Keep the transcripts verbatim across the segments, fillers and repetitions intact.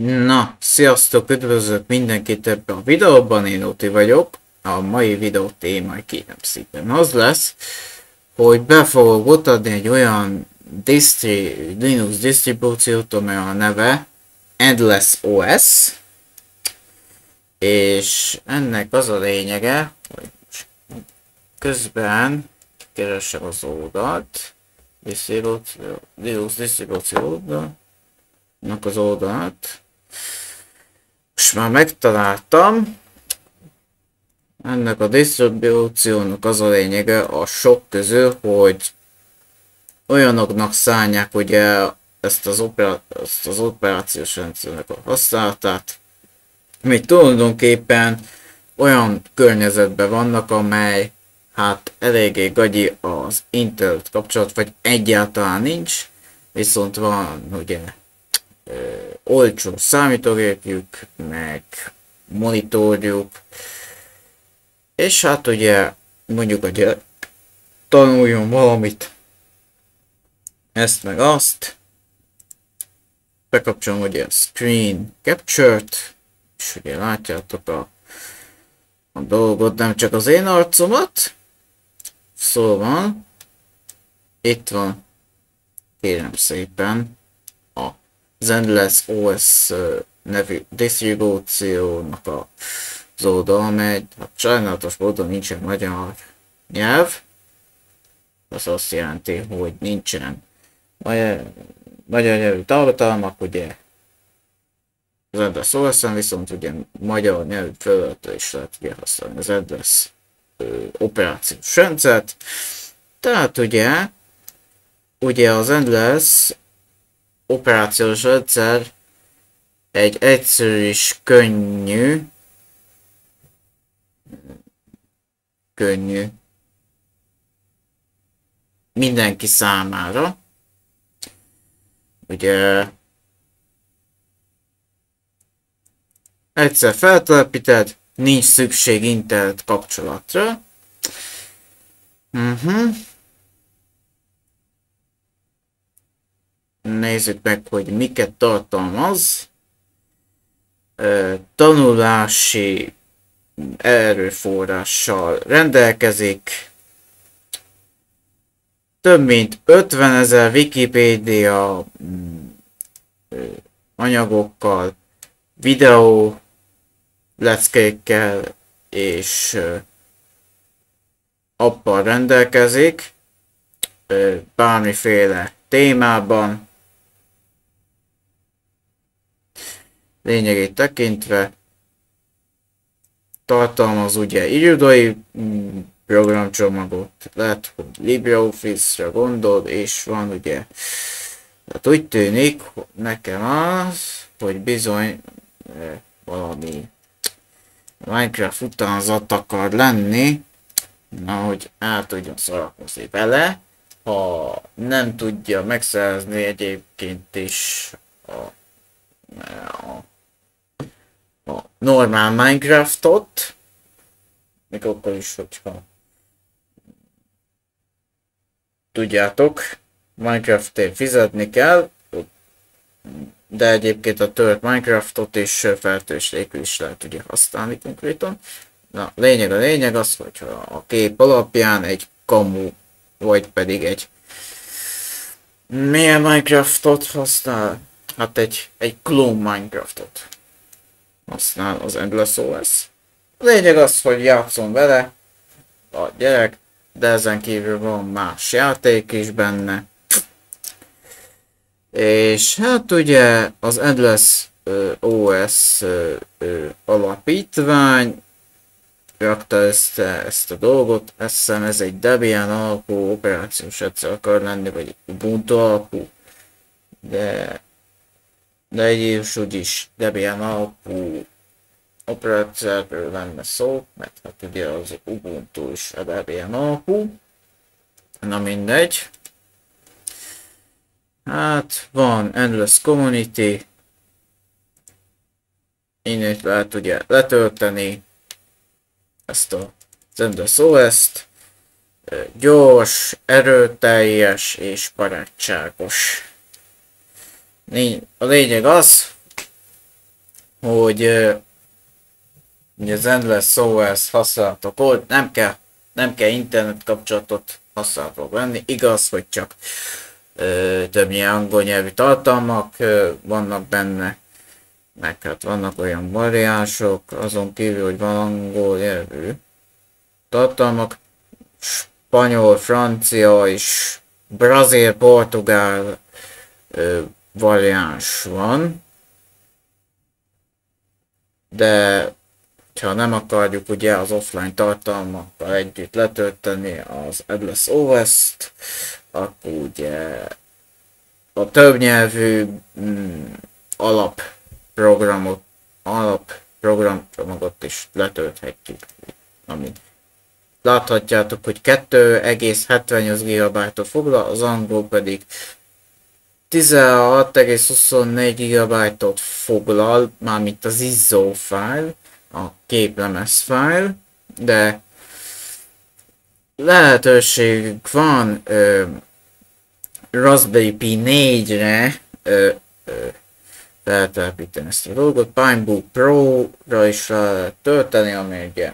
Na, sziasztok, üdvözlök mindenkit ebben a videóban, én Óti vagyok. A mai videó téma kérem szépen az lesz, hogy be fogok mutatni egy olyan distri, Linux disztribúciót, amely a neve Endless o es, és ennek az a lényege, hogy közben keresem az oldalt, disztribúció, Linux disztribúció oldalnak az oldalt. Most már megtaláltam. Ennek a disztribúciónak az a lényege a sok közül, hogy olyanoknak szánják ugye ezt az, opera, ezt az operációs rendszernek a használatát, ami tulajdonképpen olyan környezetben vannak, amely hát eléggé gagyi az internet kapcsolat, vagy egyáltalán nincs, viszont van ugye ö, olcsó számítógépjük, meg monitorjuk, és hát ugye mondjuk hogy tanuljon valamit, ezt meg azt, bekapcsolom ugye a screen capture-t, és ugye látjátok a, a dolgot, nem csak az én arcomat, szóval itt van, kérem szépen, az Endless o es nevű disztribúciónak a az oldal, amely hát sajnálatos módon nincsen magyar nyelv. Az azt jelenti, hogy nincsen magyar, magyar nyelvű tartalmak, ugye az Endless o es-en, viszont ugye magyar nyelvű felületre is lehet ugye használni az Endless ö, operációs rendszert. Tehát ugye, ugye az Endless operációs rendszer egy egyszerű és könnyű könnyű mindenki számára. Ugye egyszer feltelepíted, nincs szükség internet kapcsolatra. Uh-huh. Nézzük meg, hogy miket tartalmaz. Uh, tanulási erőforrással rendelkezik, több mint ötvenezer Wikipédia anyagokkal, videó leckékkel és appal rendelkezik, bármiféle témában, lényegét tekintve. Tartalmaz ugye irodai programcsomagot, lehet, hogy LibreOffice-ra gondol, és van ugye, hát úgy tűnik nekem az, hogy bizony e, valami Minecraft utánzat akar lenni, na, hogy el tudjon szórakozni vele, ha nem tudja megszerezni egyébként is a, a a normál Minecraftot, még akkor is, hogyha tudjátok, Minecraftért fizetni kell, de egyébként a tört Minecraftot is feltős nélkül is lehet ugye használni konkrétan. Na, lényeg a lényeg az, hogyha a kép alapján egy kamu, vagy pedig egy milyen Minecraftot használ? Hát egy, egy clone Minecraftot használ az Endless o es. A lényeg az, hogy játszom vele a gyerek, de ezen kívül van más játék is benne. És hát ugye az Endless o es alapítvány rakta össze ezt a dolgot. Azt hiszem ez egy Debian alapú operációs rendszer akar lenni, vagy Ubuntu alapú. De de egy is úgyis Debian alapú operációról lenne szó, mert hát ugye az Ubuntu is a Debian alapú. Na mindegy. Hát van Endless Community. Innét lehet ugye letölteni ezt a Endless o es-t. Gyors, erőteljes és barátságos. A lényeg az, hogy ugye az Endless o es használhatok, ott nem kell, nem kell internet kapcsolatot használhatok venni, igaz, hogy csak ö, többnyire angol nyelvű tartalmak ö, vannak benne, meg hát vannak olyan variánsok, azon kívül, hogy van angol nyelvű tartalmak, spanyol, francia és brazil, portugál ö, variáns van, de ha nem akarjuk ugye az offline tartalmakkal együtt letölteni az Endless o es-t, akkor ugye a többnyelvű mm, alapprogramot, alapprogramcsomagot is letölthetjük, ami láthatjátok, hogy kettő egész hetvennyolc gigabájtot foglal, az angol pedig tizenhat egész huszonnégy gigabájtot foglal, mármint az i es o file, a képlemez file, de lehetőségük van ö, Raspberry Pi négyre ö, ö, feltelepíteni ezt a dolgot, Pinebook Pro-ra is le lehet tölteni, ami ugye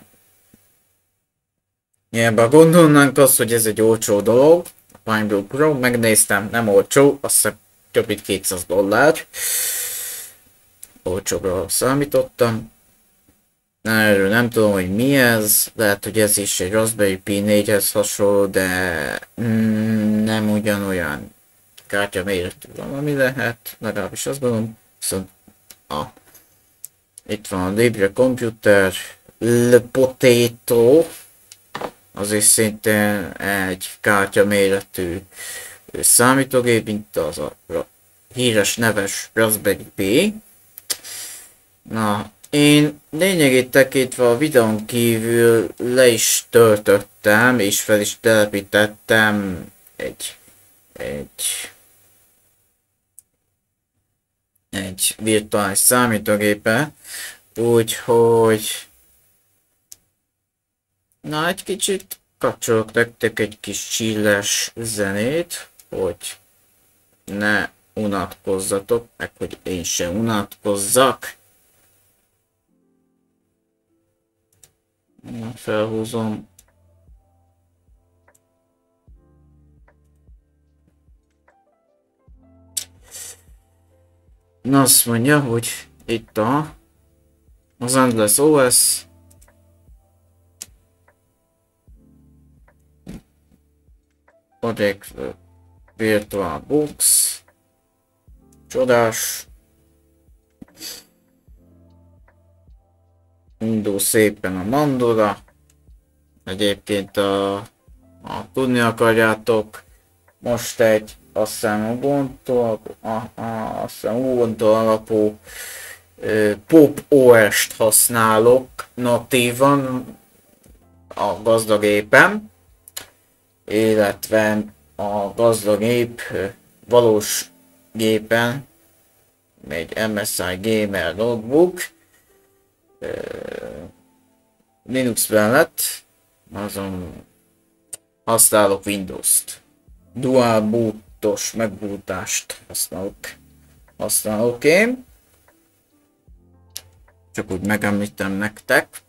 nyilván gondolnánk azt, hogy ez egy olcsó dolog. A Pinebook Pro, megnéztem, nem olcsó, azt hiszem több mint kétszáz dollár. Olcsóbbra számítottam. Erről nem tudom, hogy mi ez, lehet, hogy ez is egy Raspberry Pi négyhez hasonló, de mm, nem ugyanolyan kártya méretű valami lehet, legalábbis azt gondolom, viszont a, itt van a Libre Computer, Le Potato, az is szintén egy kártya méretű számítógép, mint az a híres neves Raspberry Pi. Na, én lényegét tekintve a videón kívül le is töltöttem, és fel is telepítettem egy, egy, egy virtuális számítógépe, úgyhogy na, egy kicsit kapcsolok nektek egy kis chilles zenét, hogy ne unatkozzatok, meg hogy én sem unatkozzak. Felhúzom. Na, azt mondja, hogy itt a az Endless o es Project VirtualBox csodás, indul szépen a Mandora. Egyébként a, a tudni akarjátok, most egy azt hiszem Ubuntu, a, a, a, azt hiszem Ubuntu alapú e, Pop o es-t használok natívan a gazdagépen, illetve a gazdagép valós gépen egy em es i Gamer Notebook Linux mellett, azon használok Windows-t. Dual bootos megbootást használok, használok én. Csak úgy megemlítem nektek,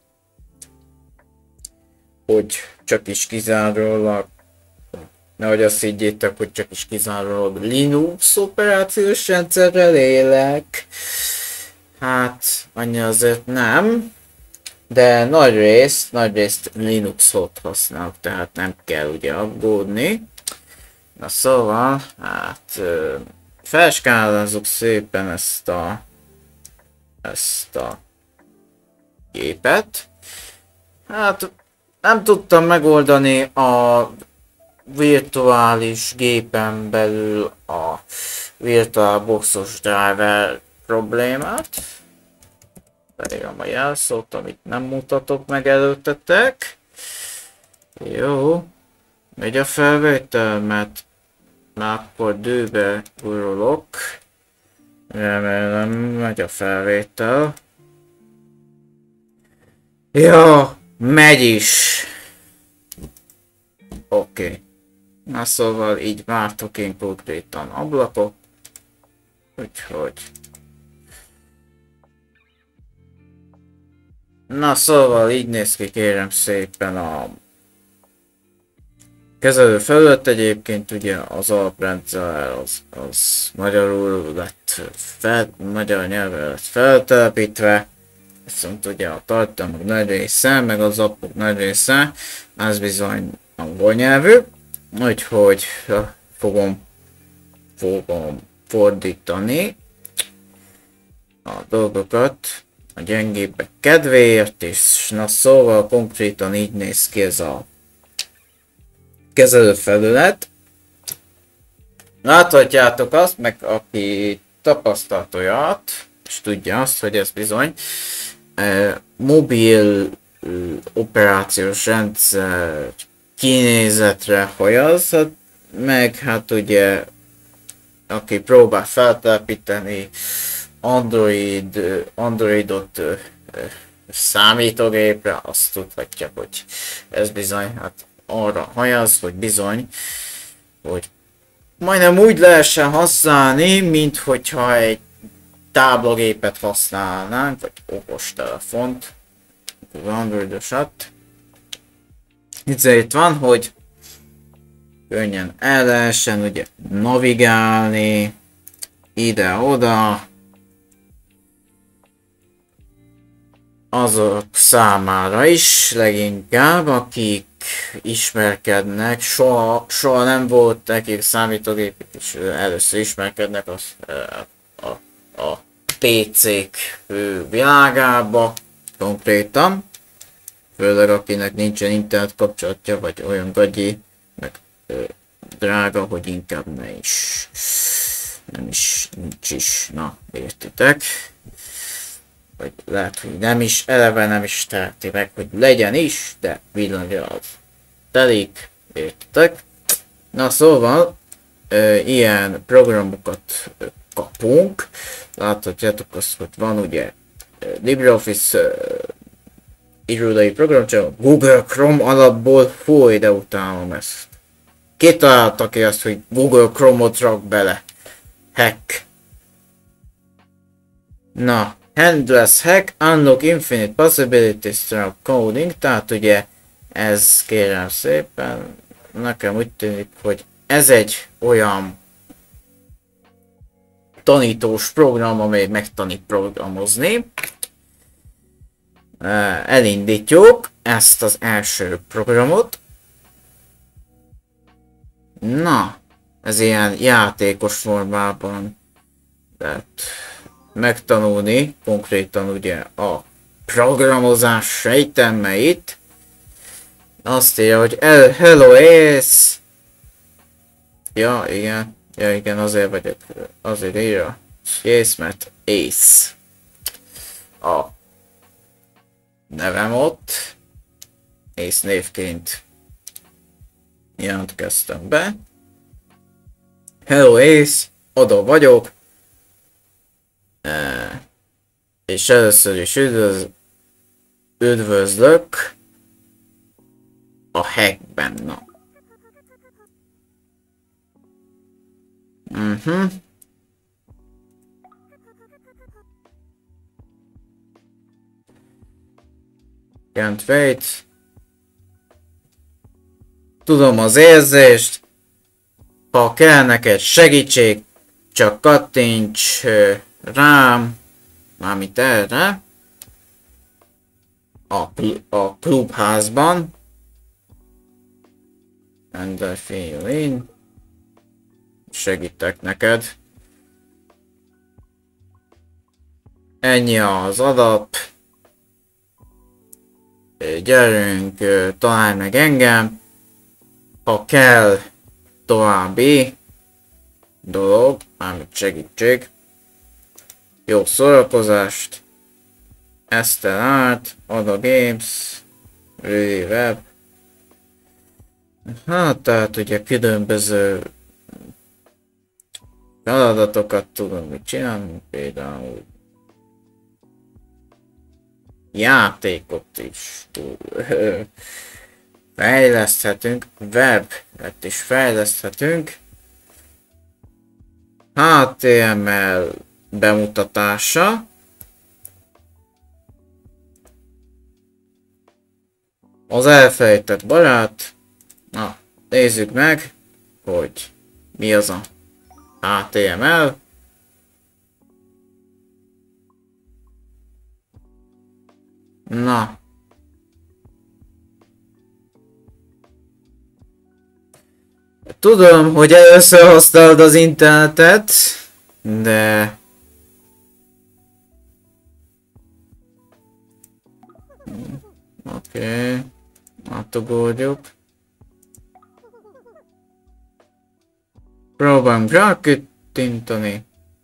hogy csak is kizárólag, nehogy azt higgyétek, hogy csak is kizárólag Linux operációs rendszerrel élek. Hát, annyi azért nem, de nagy részt, nagy részt Linuxot használok, tehát nem kell ugye aggódni. Na szóval, hát felskálázzuk szépen ezt a, ezt a képet. Hát nem tudtam megoldani a virtuális gépen belül a VirtualBox-os driver problémát. Beírom a jelszót, amit nem mutatok meg előttetek. Jó. Megy a felvétel, mert már akkor dőbe gurulok. Remélem megy a felvétel. Jó, megy is. Oké. Okay. Na szóval így vártok én konkrétan ablakot. Úgyhogy Na szóval így néz ki, kérem szépen a kezelő felület. Egyébként ugye az alaprendszer az, az magyarul lett fel, magyar nyelvre lett feltelepítve, viszont ugye a tartalmak nagy része, meg az appok nagy része, az bizony angol nyelvű, úgyhogy fogom, fogom fordítani a dolgokat a gyengébbek kedvéért, és na szóval konkrétan így néz ki ez a kezelőfelület. Láthatjátok azt, meg aki tapasztalt olyat, és tudja azt, hogy ez bizony e, mobil e, operációs rendszer kinézetre hajaz, hát, meg hát ugye aki próbál feltelepíteni Android, Androidot e, számítógépre, azt tudhatja, hogy ez bizony hát arra hajaz, hogy bizony, hogy majdnem úgy lehessen használni, mint hogyha egy táblagépet használnánk, vagy okostelefont, az Androidosat. Itt van, hogy könnyen el lehessen ugye navigálni, ide-oda, azok számára is leginkább, akik ismerkednek, soha, soha nem volt nekik számítógépük, és először ismerkednek az, a, a, a pé cék világába konkrétan, főleg akinek nincsen internet kapcsolatja, vagy olyan gagyi, meg ö, drága, hogy inkább ne is, nem is, nincs is, na értitek. Vagy lehet, hogy nem is, eleve nem is teheti meg, hogy legyen is, de villanyra az telik, értitek? Na szóval, e, ilyen programokat e, kapunk, láthatjátok azt, hogy van ugye e, LibreOffice e, irodai program, csak Google Chrome alapból, fúj, de utálom ezt. Ki találta ki azt, hogy Google Chrome-ot rak bele? Hack. Na. Handless hack, unlock infinite possibilities through coding, tehát ugye ez kérem szépen, nekem úgy tűnik, hogy ez egy olyan tanítós program, amely megtanít programozni. Elindítjuk ezt az első programot. Na, ez ilyen játékos formában lehet megtanulni, konkrétan ugye a programozás sejtelmeit. Azt írja, hogy Hello Ace. Ja, igen. Ja, igen, azért vagyok. Azért írja. Ace, mert Ace. A nevem ott. Ace névként jelentkeztem be. Hello Ace. Oda vagyok. Uh, és először is üdvöz, üdvözlök a hackben. Na. Mhm. Can't wait. Tudom az érzést. Ha kell neked segítség, csak kattints rám, mármint erre, a, a klubházban, and I feel in, segítek neked. Ennyi az alap, gyerünk, találj meg engem, ha kell további dolog, mármint segítség, jó szórakozást, Eszter Art, Ada Games, Really Web. Hát tehát ugye különböző feladatokat tudom mit csinálni, például játékot is fejleszthetünk, webet is fejleszthetünk, há té em el bemutatása, Az elfelejtett barát. Na, nézzük meg, hogy mi az a há té em el. Na. Tudom, hogy először használod az internetet, de... Oké, okay. Átugorjuk. Próbálunk rákattintani.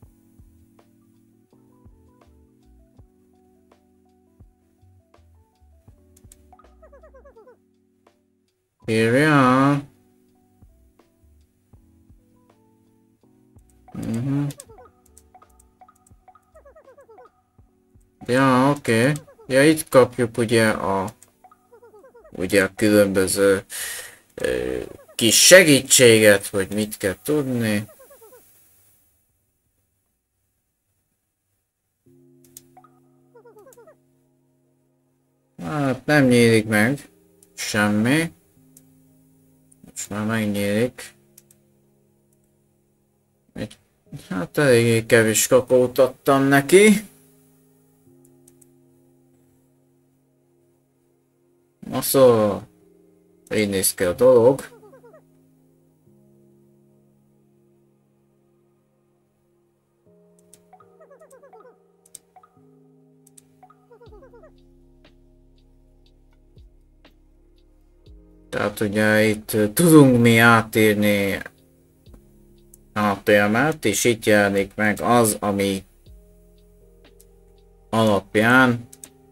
Írja. Uh-huh. Ja, oké. Okay. Ja, itt kapjuk ugye a... Ugye a különböző ö, kis segítséget, hogy mit kell tudni. Hát nem nyílik meg semmi. Most már megnyílik. Hát eléggé kevés kakaót adtam neki. Na szóval, így néz ki a dolog. Tehát ugye itt tudunk mi átírni há té em el-t, és itt jelenik meg az, ami alapján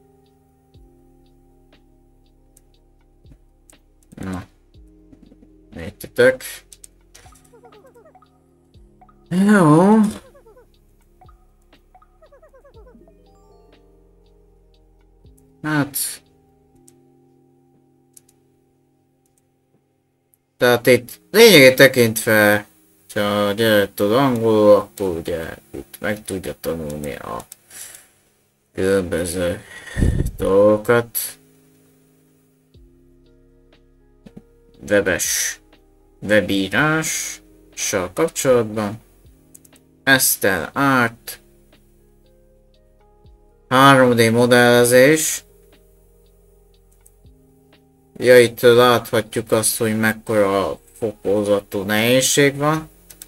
na, értitek? Jó. Hát... Tehát itt lényegét tekintve, ha a gyerek tud angolul, akkor ugye itt meg tudja tanulni a különböző dolgokat. Webes webírással kapcsolatban. Estel Art. három dé modellezés. Ja, itt láthatjuk azt, hogy mekkora fokozatú nehézség van.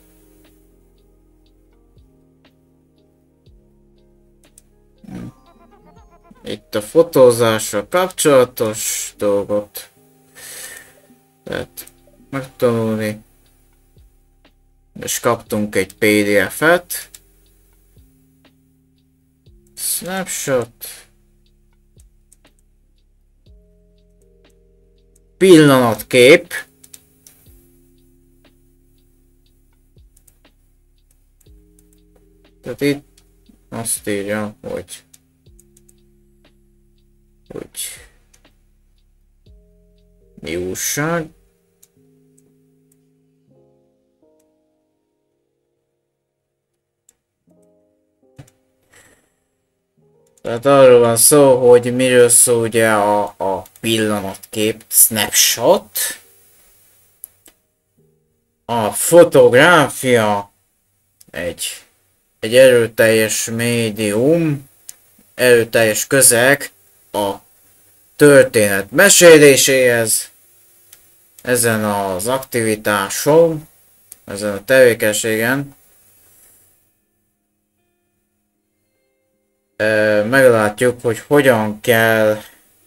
Itt a fotózással kapcsolatos dolgot lehet megtanulni. És kaptunk egy pé dé ef-et. Snapshot. Pillanatkép. Tehát itt azt írja, hogy hogy mi újság. Tehát arról van szó, hogy miről szól ugye a, a pillanatkép, snapshot. A fotográfia egy, egy erőteljes médium, erőteljes közeg a történet meséléséhez. Ezen az aktivitáson, ezen a tevékenységen meglátjuk, hogy hogyan kell,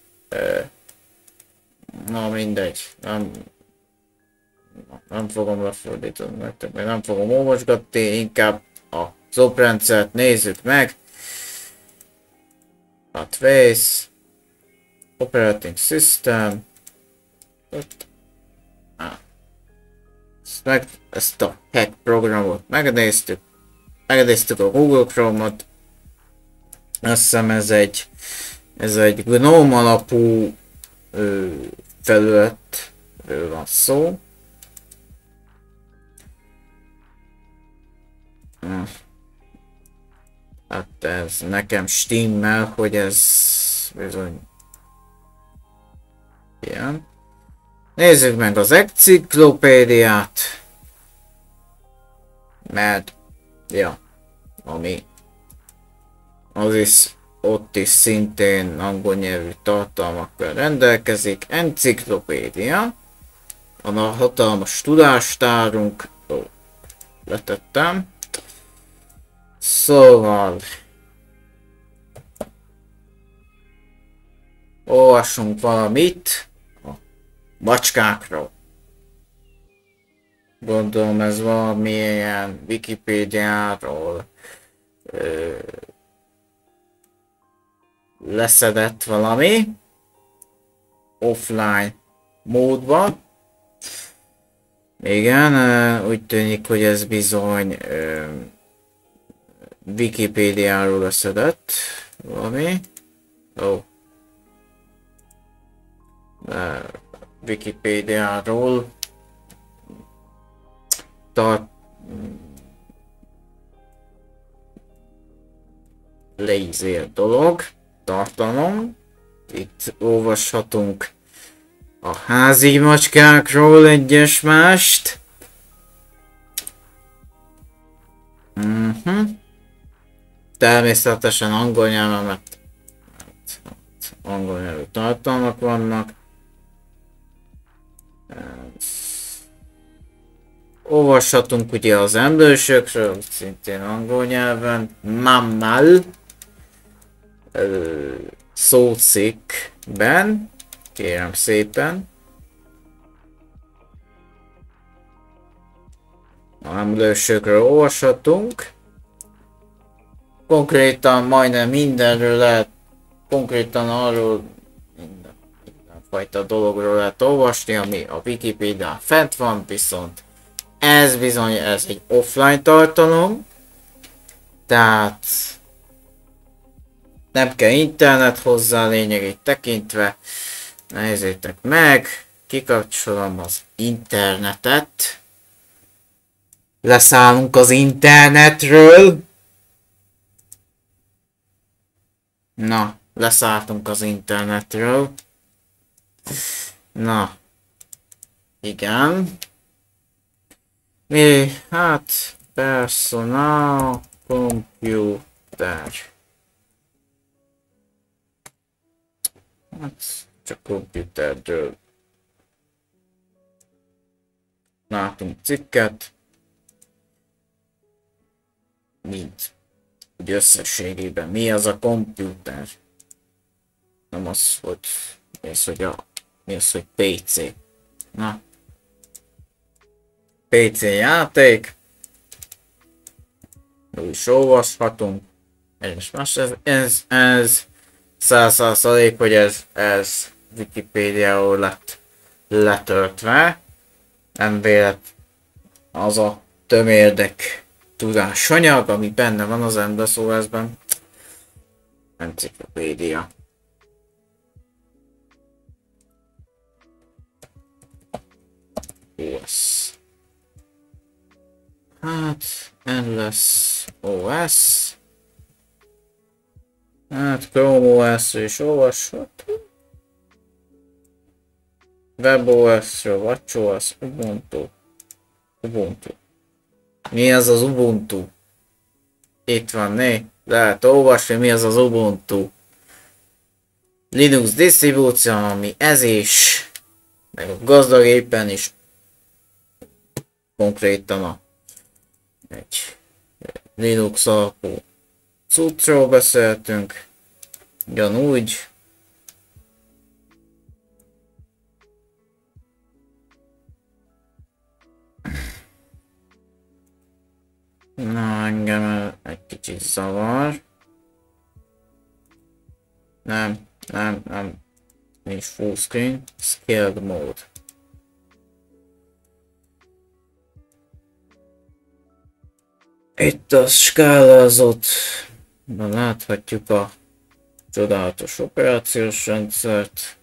na mindegy, nem, nem fogom lefordítani nektek, mert nem fogom olvasgatni, inkább az oprendszert nézzük meg. A Trace, Operating System, ezt, meg, ezt a hack programot megnéztük, megnéztük a Google Chrome-ot. Azt hiszem ez egy, ez egy GNOME alapú ö, felületről van szó. Hát ez nekem stimmel, hogy ez bizony Ilyen. Nézzük meg az enciklopédiát. Mert, ja, ami az is, ott is szintén angol nyelvű tartalmakkal rendelkezik. Enciklopédia. A hatalmas tudástárunk. Ó, letettem. Szóval olvassunk valamit a macskákról. Gondolom ez valamilyen Wikipédiáról ö, leszedett valami offline módban. Igen, úgy tűnik, hogy ez bizony ö, Wikipédiáról leszedett valami. Ó. Oh. Wikipédiáról tart lézér dolog, tartalom. Itt olvashatunk a házi macskákról egyes mást. Uh-huh. Természetesen angol nyelven, mert angol nyelvű tartalmak vannak. Olvashatunk ugye az emlősökről, szintén angol nyelven. Mammal szócikkben, kérem szépen. A emlősökről olvashatunk. Konkrétan majdnem mindenről lehet, konkrétan arról minden, mindenfajta dologról lehet olvasni, ami a Wikipédián fent van, viszont ez bizony, ez egy offline tartalom, tehát nem kell internet hozzá lényegét tekintve. Nézzétek meg, kikapcsolom az internetet, leszállunk az internetről. Na, leszálltunk az internetről. Na, igen. Mi? Hát, personal computer. Hát, csak computerről látunk cikket. Mint úgy összességében. Mi az a komputer? Nem az, hogy mi az, hogy, a, mi az, hogy pé cé. Na. pé cé játék. Úgy is olvashatunk. És más ez, ez, ez száz százalék, hogy ez, ez Wikipédiáról lett letöltve. Nem vélet az a tömérdek tudásanyag, ami benne van az emberszólásban. Enciklopédia. ó es. Hát, en lesz ó es. Hát, Chrome ó es-ről is olvashat. WebOS-ről, WatchOS, Ubuntu. Ubuntu. Mi az az Ubuntu? Itt van, né? Lehet olvasni, mi az az Ubuntu. Linux disztribúció, ami ez is. Meg a gazdagéppen is. Konkrétan a egy Linux alapú cuccról beszéltünk. Ugyanúgy. Na, engem egy kicsit zavar. Nem, nem, nem. Nincs full screen. Scaled mode. Itt a skálázott. Na, láthatjuk a csodálatos operációs rendszert.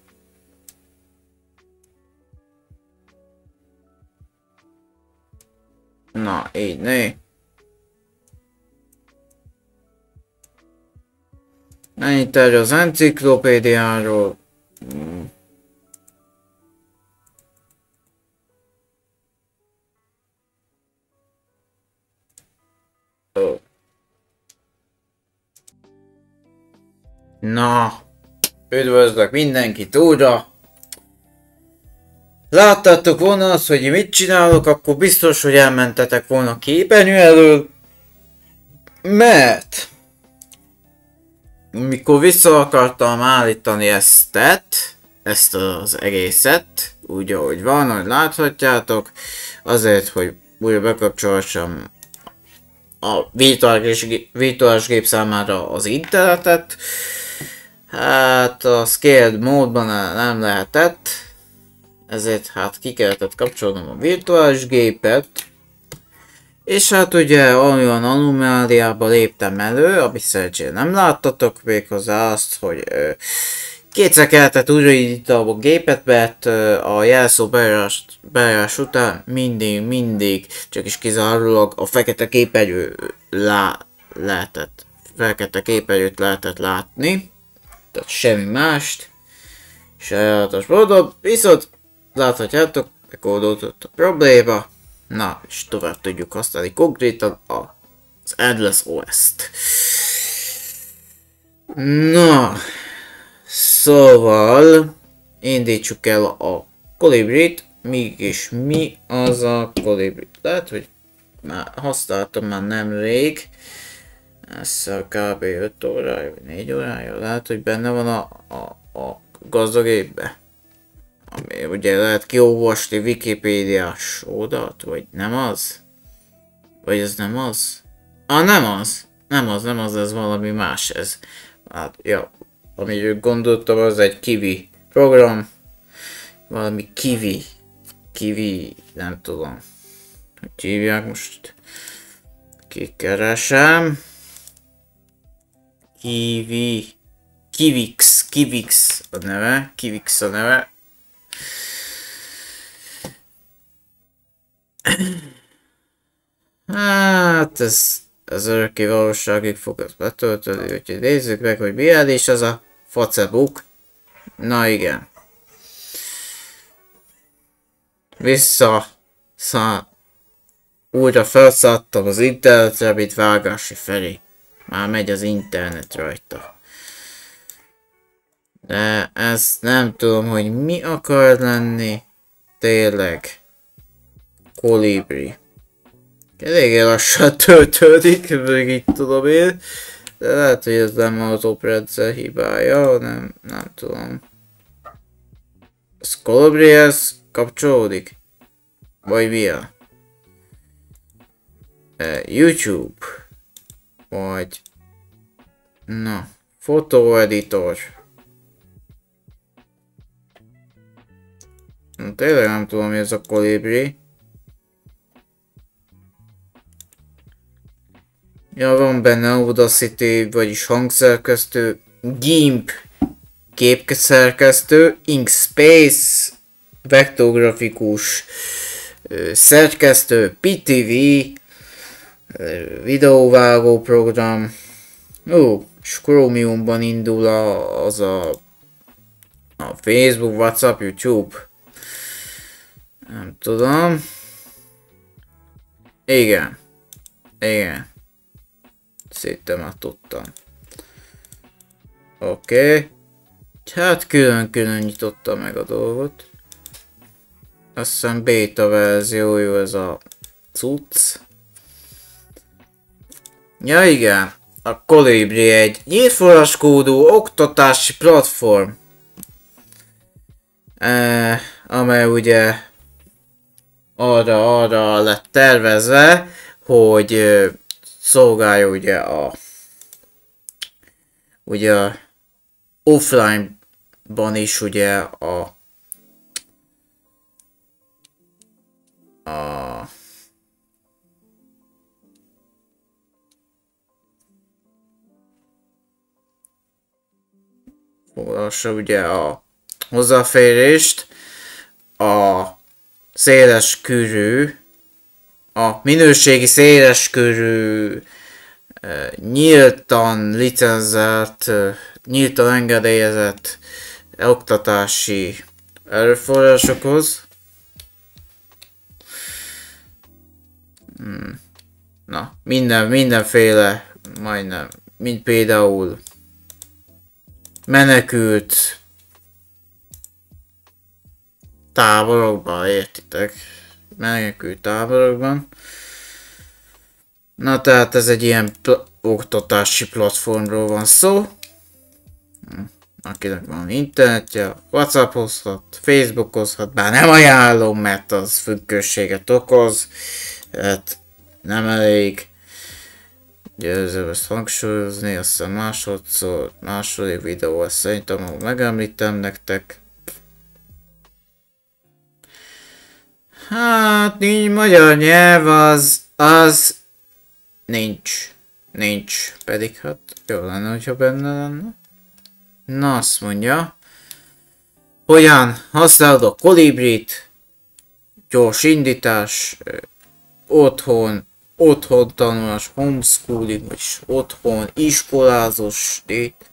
Na, így né. Ennyit erről az enciklopédiáról. Na, üdvözlök mindenkit újra! Láttátok volna azt, hogy mit csinálok, akkor biztos, hogy elmentetek volna képernyő elől, mert mikor vissza akartam állítani ezt, ezt az egészet, úgy ahogy van, ahogy láthatjátok, azért, hogy újra bekapcsolhassam a virtuális, virtuális gép számára az internetet, hát a scaled módban nem lehetett, ezért hát ki kellett kapcsolnom a virtuális gépet, és hát ugye olyan anomáliába léptem elő, amit szerencsére nem láttatok, méghozzá azt, hogy ö, kétszer kellett újraindítanom a gépet, mert ö, a jelszó bejárás, bejárás után mindig, mindig csak is kizárólag a fekete képernyő lá, lehetett, fekete képernyőt lehetett látni, tehát semmi mást, sajátos módon, viszont láthatjátok, megoldódott a probléma. Na, és tovább tudjuk használni konkrétan az Endless o es-t. Na, szóval indítsuk el a kolibrit. Mégis mi az a kolibri? Lehet, hogy már használtam már nemrég. Ez kb. öt órája, vagy négy órája. Lehet, hogy benne van a, a, a gazdagépbe. Ami ugye lehet kiolvasni Wikipédiás oldalt, vagy nem az? Vagy ez nem az? Ah, nem az! Nem az, nem az, ez valami más ez. Hát, ja, amit gondoltam, az egy Kiwi program. Valami Kiwi. Kiwi, nem tudom. Hogy hívják most? Kikeresem. Kiwi. Kiwix, Kiwix a neve. Kiwix a neve. Hát ez, ez örökké valóságig fog ezt betölteni, úgyhogy nézzük meg, hogy milyen is ez a Facebook. Na igen. Vissza, szá, újra felszálltam az internetre, mint Vágási Feri. Már megy az internet rajta. De ezt nem tudom, hogy mi akar lenni. Tényleg. Kolibri. Eléggé lassan töltődik, meg így tudom én. De lehet, hogy ez nem az oprendszer hibája, nem, nem tudom. Ez Kolibrihez kapcsolódik? Vagy mi a? Uh, YouTube. Vagy... Na, fotóeditor. Na, tényleg nem tudom, mi ez a kolibri. Ja, van benne Audacity, vagyis hangszerkesztő, GIMP képszerkesztő, Inkspace vektorgrafikus szerkesztő, pé té vé videóvágó program. Ó, és Chromiumban indul a, az a, a Facebook, WhatsApp, YouTube. Nem tudom. Igen. Igen. Szépen már tudtam. Oké. Okay. Hát külön-külön nyitotta meg a dolgot. Azt hiszem beta verziójú ez a cucc. Ja igen. A Kolibri egy nyíltforráskódú oktatási platform. E, amely ugye arra, arra lett tervezve, hogy szolgálja ugye a ugye offline-ban is ugye a a foglassa ugye a hozzáférést a széles körű, a minőségi széles körű, nyíltan licenzált, nyíltan engedélyezett oktatási erőforrásokhoz. Hmm. Na, minden, mindenféle, majdnem, mint például menekült táborokban, értitek? Menekült táborokban. Na tehát ez egy ilyen pl oktatási platformról van szó. Akinek van internetje, WhatsAppozhat, Facebookozhat, bár nem ajánlom, mert az függőséget okoz. Hát nem elég. Győzöm ezt hangsúlyozni, aztán másodszor, második videó, ezt szerintem ahol megemlítem nektek. Hát nincs magyar nyelv, az, az nincs, nincs, pedig hát jó lenne, hogyha benne lenne. Na azt mondja, hogyan használod a kolibrit, gyors indítás, otthon, otthon tanulás, homeschooling, vagyis otthon, iskolázós tét.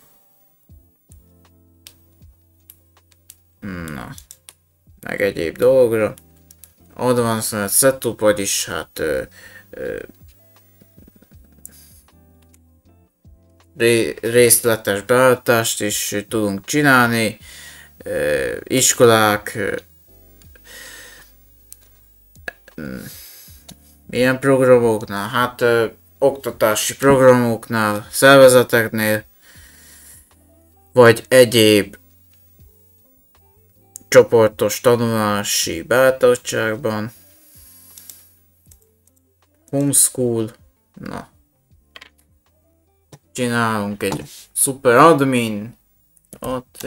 Na, meg egyéb dolgra. Advanced setup, vagyis hát ö, ö, ré, részletes beállítást is tudunk csinálni. Ö, iskolák, ö, milyen programoknál? Hát ö, oktatási programoknál, szervezeteknél, vagy egyéb csoportos tanulási beállítottságban. Homeschool. Na. Csinálunk egy szuper admin. Ott.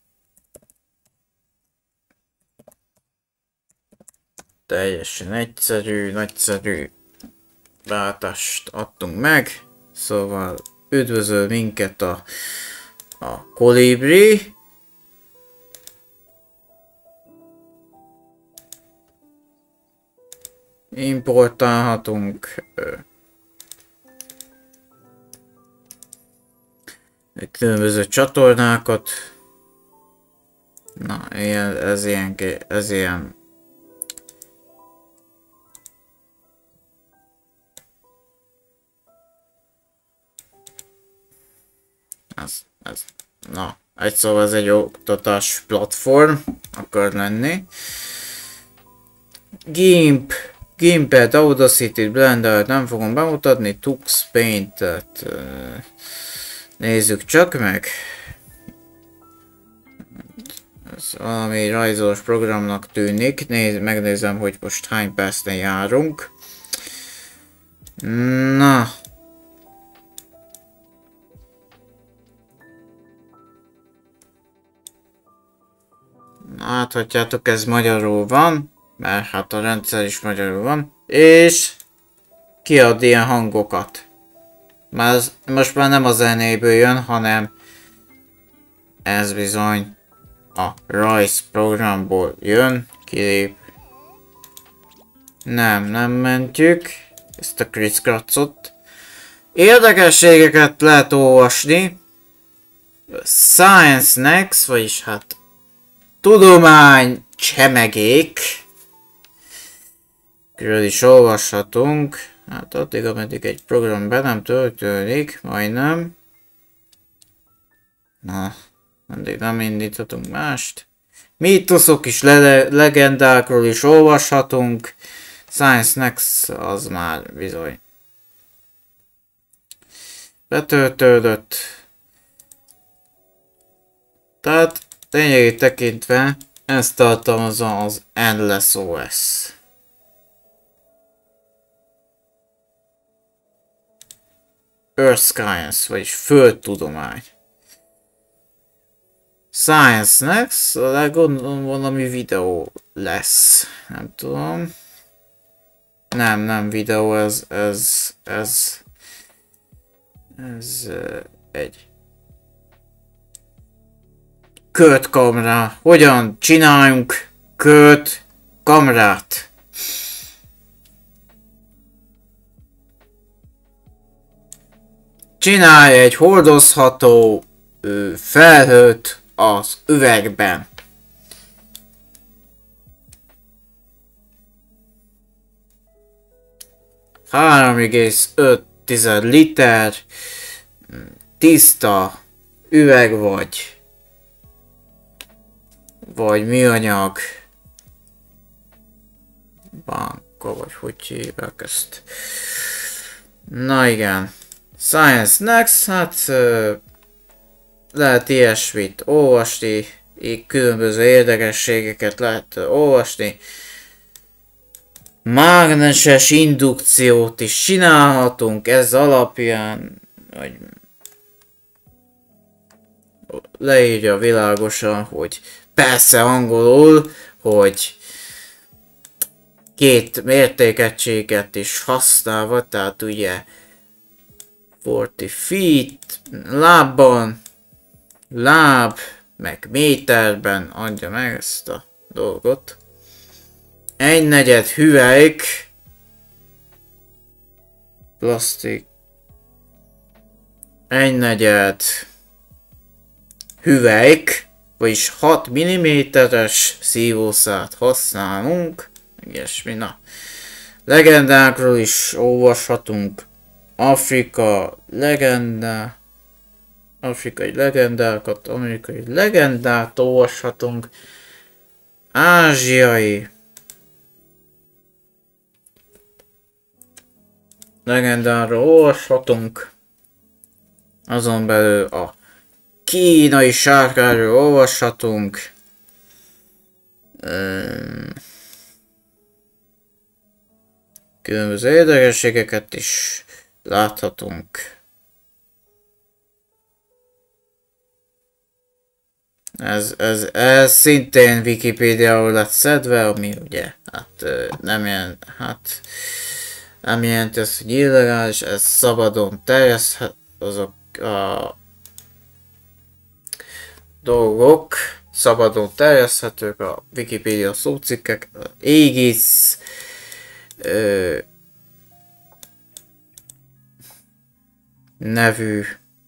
Teljesen egyszerű, nagyszerű beállítást adtunk meg. Szóval üdvözöl minket a, a Kolibri. Importálhatunk különböző csatornákat. Na, ilyen, ez ilyen, ez ilyen. Ez, ez. Na, egy szóval ez egy oktatás platform akar lenni. Gimp. Gimpet, Audacity, Blender, nem fogom bemutatni, Tux Paint-et uh, nézzük csak meg. Ez valami rajzolós programnak tűnik, Néz, megnézem, hogy most hány percen járunk. Na. Láthatjátok, ez magyarul van. Mert hát a rendszer is magyarul van. És kiad ilyen hangokat. Már ez, most már nem a zenéből jön, hanem ez bizony a rajz programból jön. Kilép. Nem, nem mentjük. Ezt a kriszkracot. Érdekességeket lehet olvasni. Science Next, vagyis hát tudomány csemegék. Körül is olvashatunk. Hát addig, ameddig egy program be nem töltődik, majdnem. Na, addig nem indíthatunk mást. Mítoszok is, le legendákról is olvashatunk. Science Next az már bizony betöltődött. Tehát lényegét tekintve ezt tartalmazza az Endless o es. Earth Science, vagyis földtudomány. Science Next, gondolom valami videó lesz. Nem tudom. Nem, nem videó, ez, ez, ez, ez uh, egy kötkamera. Hogyan csináljunk kötkamrát? Csinálj egy hordozható ö, felhőt az üvegben. három egész öt liter tiszta üveg vagy, vagy műanyag, banka, vagy hogy hívják ezt. Na igen. Science Next, hát uh, lehet ilyesmit olvasni, így különböző érdekességeket lehet uh, olvasni. Mágneses indukciót is csinálhatunk ez alapján, hogy leírja világosan, hogy persze angolul, hogy két mértékegységet is használva, tehát ugye negyven feet lábban, láb, meg méterben adja meg ezt a dolgot. Egy negyed hüvelyk, plastik, egy negyed hüvelyk, vagyis hat milliméteres szívószálat használunk, ilyesmi, na. Legendákról is olvashatunk, Afrika legenda, afrikai legendákat, amerikai legendát olvashatunk, ázsiai legendáról olvashatunk, azon belül a kínai sárkáról olvashatunk, um, különböző érdekességeket is láthatunk. Ez, ez, ez szintén Wikipédiáról lett szedve, ami ugye hát nem jelent, hát nem jelenti azt, hogy illegális, ez szabadon terjeszthet, azok a dolgok szabadon terjeszthetők, a Wikipédia szócikkek, égisz, ö, nevű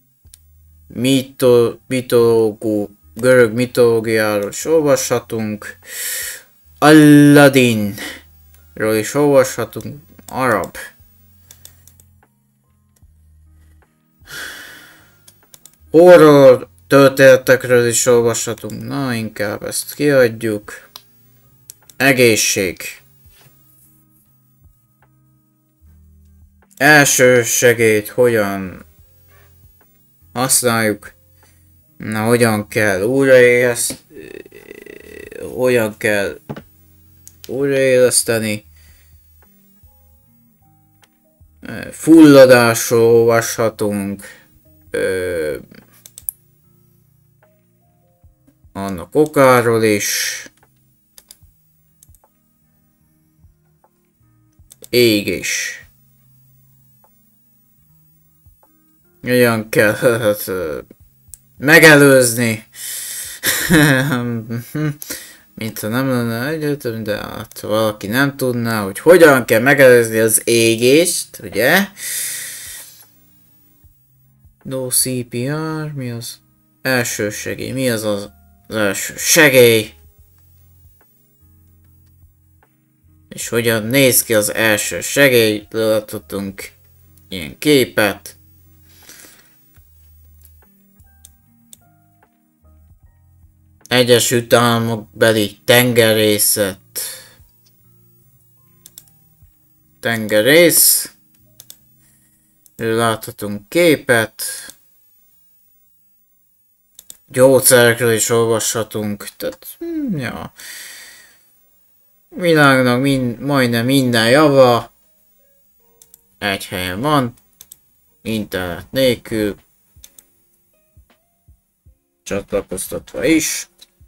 mito, mitológú, görög mitológiáról is olvashatunk, Aladdinról is olvashatunk, arab. Horror történetekről is olvashatunk, na inkább ezt kiadjuk. Egészség. Első segélyt hogyan használjuk, na hogyan kell újraéleszteni, hogyan kell újraéleszteni. Fulladásról olvashatunk, ö, annak okáról is, égés. Hogyan kell hát, megelőzni, mintha nem lenne egyáltalán, de hát valaki nem tudná, hogy hogyan kell megelőzni az égést, ugye? No cé pé er, mi az? Első segély, mi az az, az első segély? És hogyan néz ki az első segély? Láthatunk ilyen képet. Egyesült Államok beli tengerészet. Tengerész. Láthatunk képet. Gyógyszerekről is olvashatunk. Tehát, ja. Világnak mind, majdnem minden java egy helyen van. Internet nélkül. Csatlakoztatva is.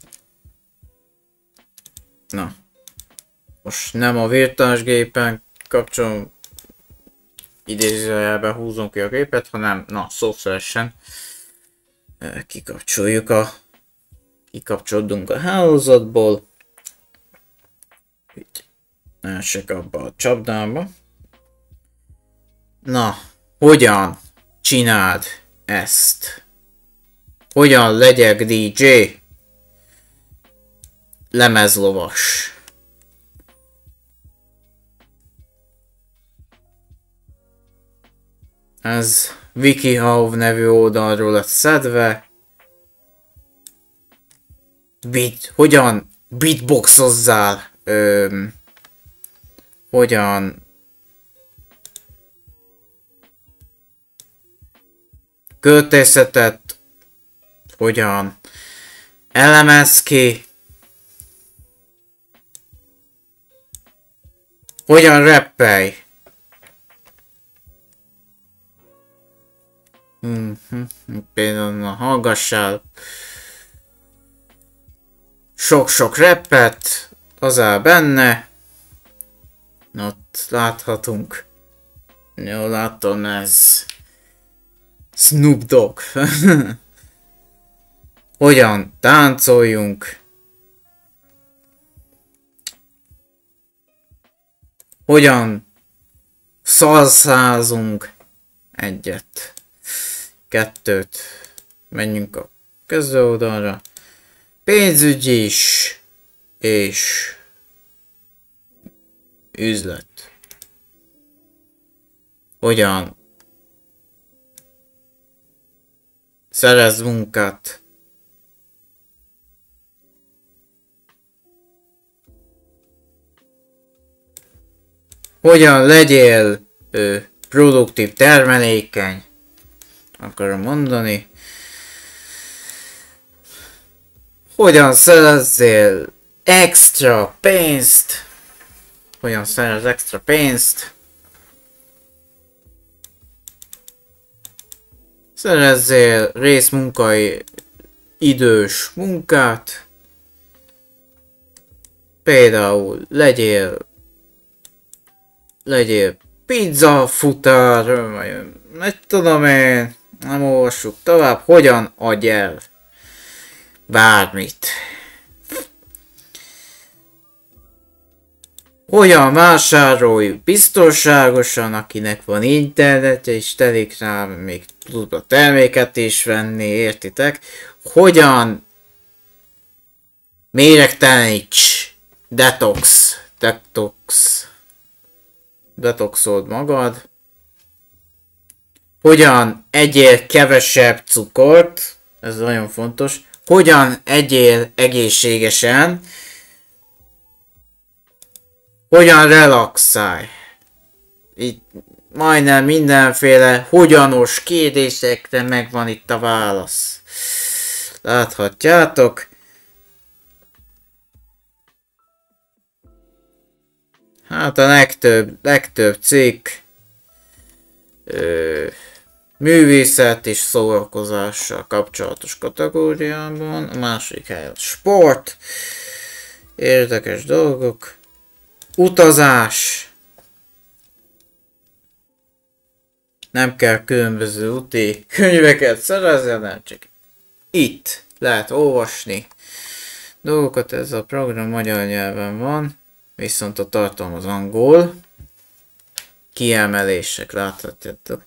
Na. Most nem a virtuális gépen kapcsolom, idézőjelben húzom ki a gépet, hanem na, szoftveresen kikapcsoljuk a kikapcsolódunk a hálózatból. Így elsek abba a csapdába. Na, hogyan csináld ezt? Hogyan legyek dé dzsé? Lemezlovas. Ez WikiHow nevű oldalról lett szedve. beat, hogyan beatboxozzál, öm, hogyan költészetet, hogyan elemez ki, hogyan rappelj. Mm-hmm. Például hallgassál sok-sok rappet, az áll benne. Ott láthatunk. Jó, látom, ez Snoop Dogg. Hogyan táncoljunk. Hogyan szalszázunk. Egyet. Kettőt. Menjünk a köző oldalra. Pénzügy is. És üzlet. Hogyan szerez munkát. Hogyan legyél ö, produktív, termelékeny. Akarom mondani. Hogyan szerezzél extra pénzt. Hogyan szerez extra pénzt. Szerezzél részmunkai idős munkát. Például legyél legyél pizza futár, vagy nem tudom én, nem olvassuk tovább, hogyan adj el bármit. Hogyan vásárolj biztonságosan, akinek van internetje és telik rá még tud a terméket is venni, értitek? Hogyan méregteleníts, detox, detox, detoxold magad. Hogyan egyél kevesebb cukort, ez nagyon fontos. Hogyan egyél egészségesen. Hogyan relaxálj. Itt majdnem mindenféle hogyanos kérdésekre megvan itt a válasz. Láthatjátok. Hát a legtöbb, legtöbb cikk ö, művészet és szórakozással kapcsolatos kategóriában. A második hely a sport. Érdekes dolgok. Utazás. Nem kell különböző úti könyveket szerezni, hanem csak itt lehet olvasni dolgokat. Ez a program magyar nyelven van, viszont a tartalom az angol. Kiemelések, láthatjátok.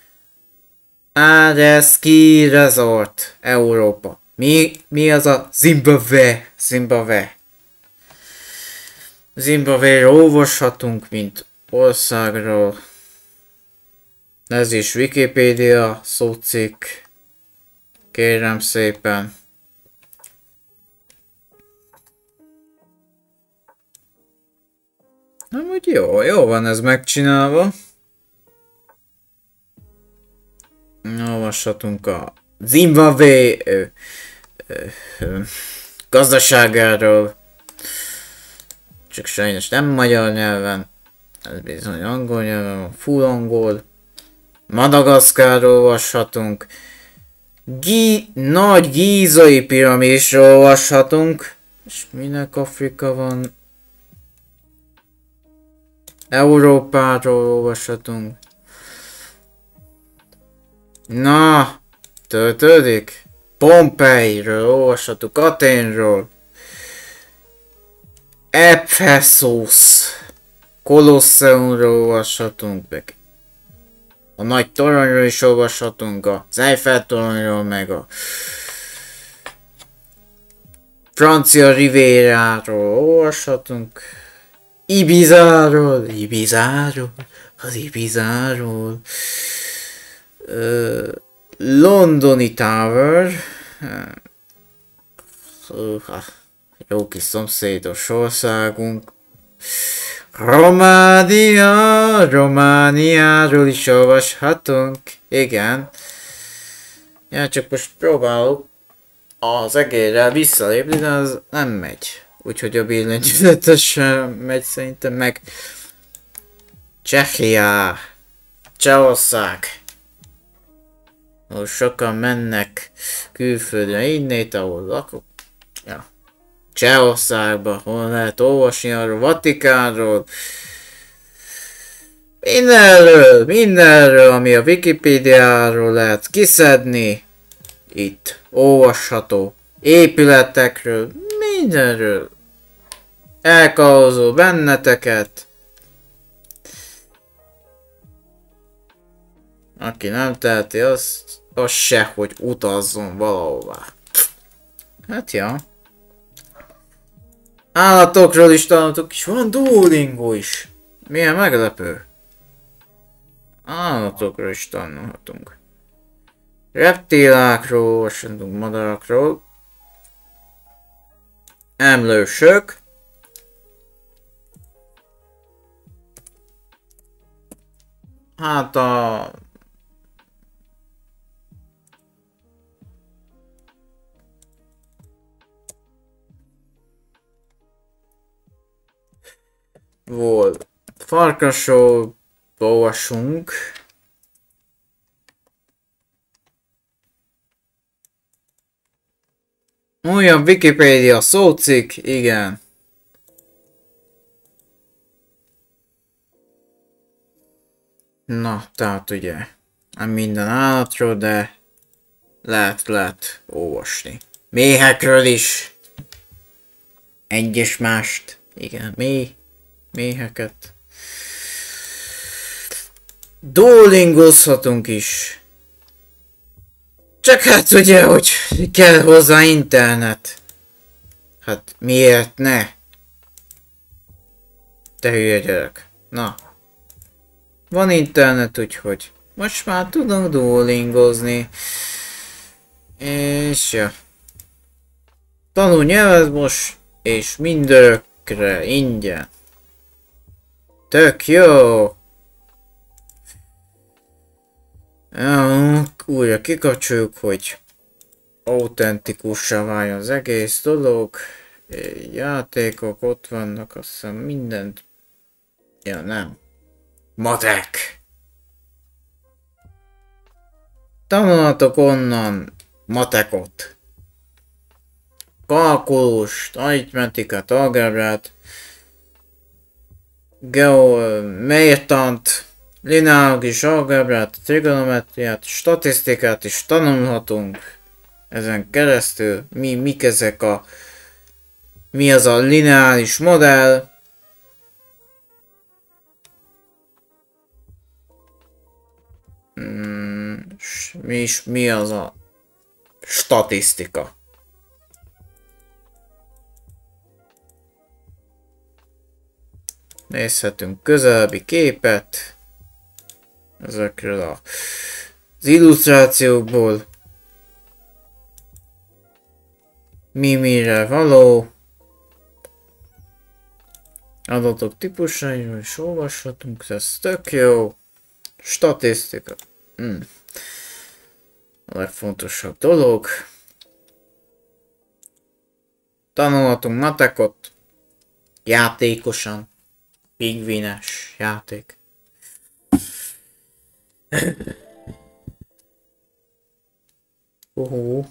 Áreski Resort, Európa. Mi, mi az a Zimbabwe? Zimbabwe. Zimbabwe-ről olvashatunk, mint országról. Ez is Wikipédia szócikk. Kérem szépen. Nem, úgy jó, jó van ez megcsinálva. Olvashatunk a Zimbabwe ö, ö, ö, gazdaságáról. Csak sajnos nem magyar nyelven. Ez bizony angol nyelven van, full angol. Madagaszkárról olvashatunk. Gi nagy gízai piramisról olvashatunk. És minek Afrika van? Európáról olvashatunk. Na, töltődik. Pompeiről olvashatunk, Aténról. Ephesus. Kolosseumról olvashatunk meg. A nagy toronyról is olvashatunk, az Eiffel toronyról, meg a francia Rivéráról olvashatunk. Ibizáról, Ibizáról, az Ibizáról. Uh, Londoni Tower. Uha, jó kis szomszédos országunk. Románia, Romániáról is olvashatunk. Igen. Ja, csak most próbálok az egérrel visszalépni, de az nem megy. Úgyhogy a billentyűzetes megy szerintem meg. Csehia. Csehország. Most sokan mennek külföldre innét, ahol lakok. Ja. Csehországban, hol lehet olvasni arról, Vatikánról. Mindenről, mindenről, ami a Wikipédiáról lehet kiszedni. Itt olvasható. Épületekről, mindenről. Elkalózol benneteket. Aki nem teheti, az, az se, hogy utazzon valahová. Hát ja. Állatokról is tanultuk, és van Duolingo is. Milyen meglepő. Állatokról is tanulhatunk. Reptilákról, olvashatunk, madarakról. Emlősök. Hát a... Volt. Farkasról olvasunk. Olyan Wikipédia szócikk, igen. Na, tehát ugye, nem minden állatról, de lehet, lehet olvasni. Méhekről is. Egyes mást. Igen, méh. Méheket. Duolingozhatunk is. Csak hát ugye, hogy kell hozzá internet. Hát miért ne? Te hülye gyerek. Na. Van internet, úgyhogy most már tudunk duolingozni. És ja. Tanulj nyelvet most, és mindörökre ingyen. Tök jó! Ja, újra kikapcsoljuk, hogy autentikussá váljon az egész dolog. Játékok ott vannak, azt hiszem mindent. Ja, nem. Matek! Tanulhatok onnan matekot. Kalkulust, aritmetikát, algebrát, geo, mértant, lineáris algebrát, trigonometriát, statisztikát is tanulhatunk. Ezen keresztül mi, mik ezek a, mi az a lineáris modell. Hmm, mi is, mi az a statisztika. Nézhetünk közelebbi képet ezekről a, az illusztrációkból. Mi mire való. Adatok típusairól is olvashatunk, ez tök jó. Statisztika. Hmm. A legfontosabb dolog. Tanulhatunk matekot. Játékosan. Pingvines játék. Uhú.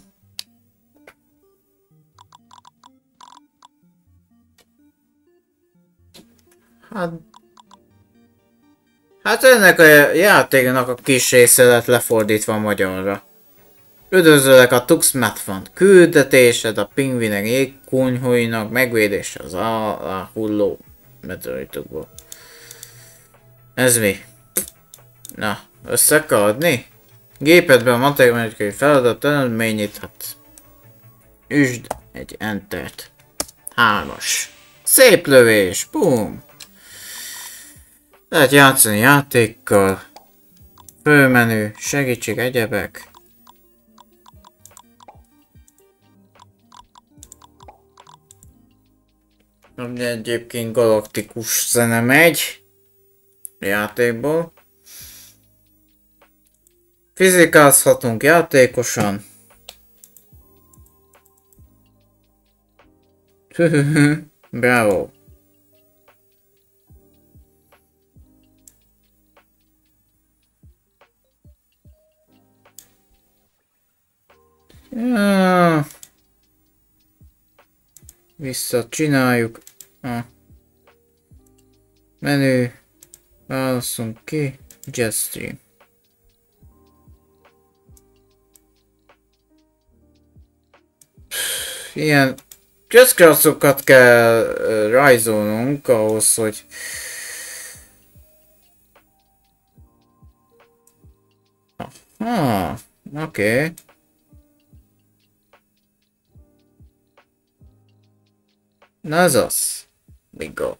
Hát... Hát ennek a játéknak a kis része lett lefordítva magyarra. Üdvözöllek a Tuxmatfan küldetésed a pingvinek jégkonyhóinak megvédése az alá hulló meteoritokból. Ez mi? Na, össze kell adni? Gépedben a matematikai feladat eredményét, hát... Üsd egy entert. Hármas. Szép lövés, bum! Lehet játszani játékkal. Főmenü, segítség, egyebek. Ami egyébként galaktikus zene megy játékból. Fizikázhatunk játékosan. Bravo. Ja. Visszacsináljuk. Ah. Menü. Válasszunk ki. Jetstream. Ilyen közkraszokat kell uh, rajzolnunk ahhoz, hogy ah, oké. Okay. Na ez az. Bingo.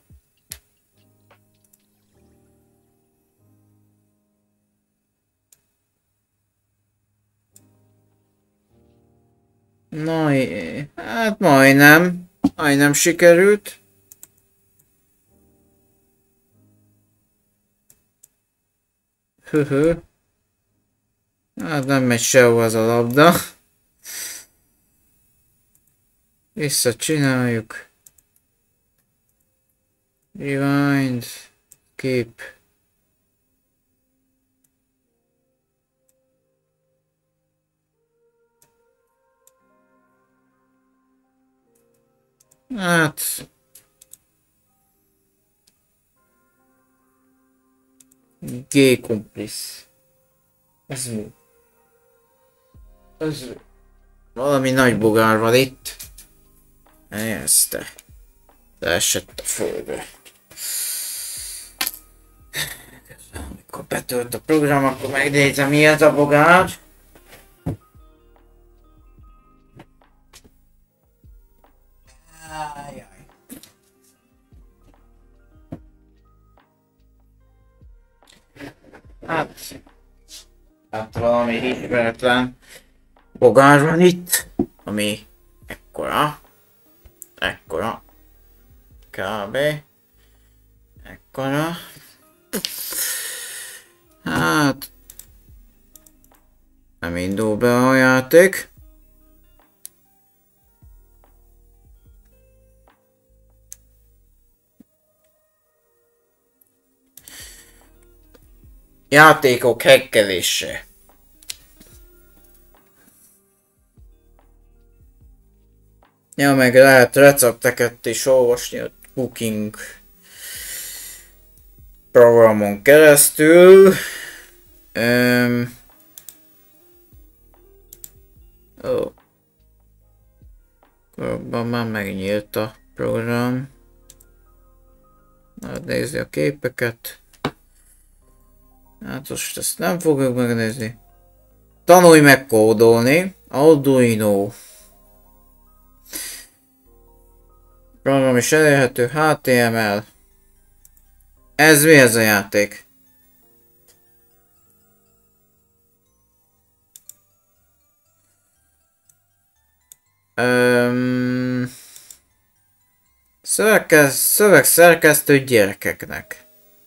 Na, hát majdnem. Majdnem sikerült. Höhö. Hát nem megy sehova az a labda. Visszacsináljuk. Rewind. Keep. Hát... G-complice. Ez mi? Ez... Valami nagy bogár van itt. Ezt. Leesett a földre. Amikor betölt a program, akkor megnézem, mi ez a bogár. Ajaj. Hát... Hát valami ismeretlen bogár van itt, ami ekkora. Ekkora. Kb. Ekkora. Hát... Nem indul be a játék. Játékok hekkelése. Ja, meg lehet recepteket is olvasni a cooking programon keresztül. Um, ó. Akkor már megnyílt a program. Hát nézni a képeket. Hát most ezt nem fogjuk megnézni. Tanulj meg kódolni. Arduino. Program is elérhető. há té em el. Ez mi ez a játék? Um, szöveg, szövegszerkesztő gyerekeknek.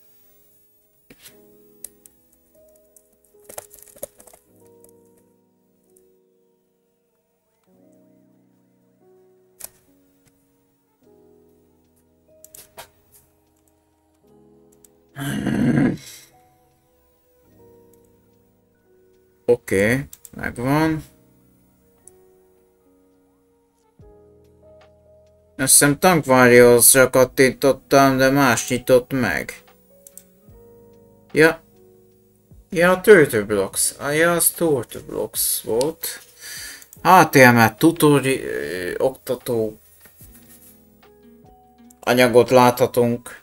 Oké, okay, megvan. Azt hiszem Tank Warriors-ra kattintottam, de más nyitott meg. Ja. Ja, Turtle Blocks. Ah, ja, az Turtle Blocks volt. há té em el tutori... Ö, oktató... anyagot láthatunk.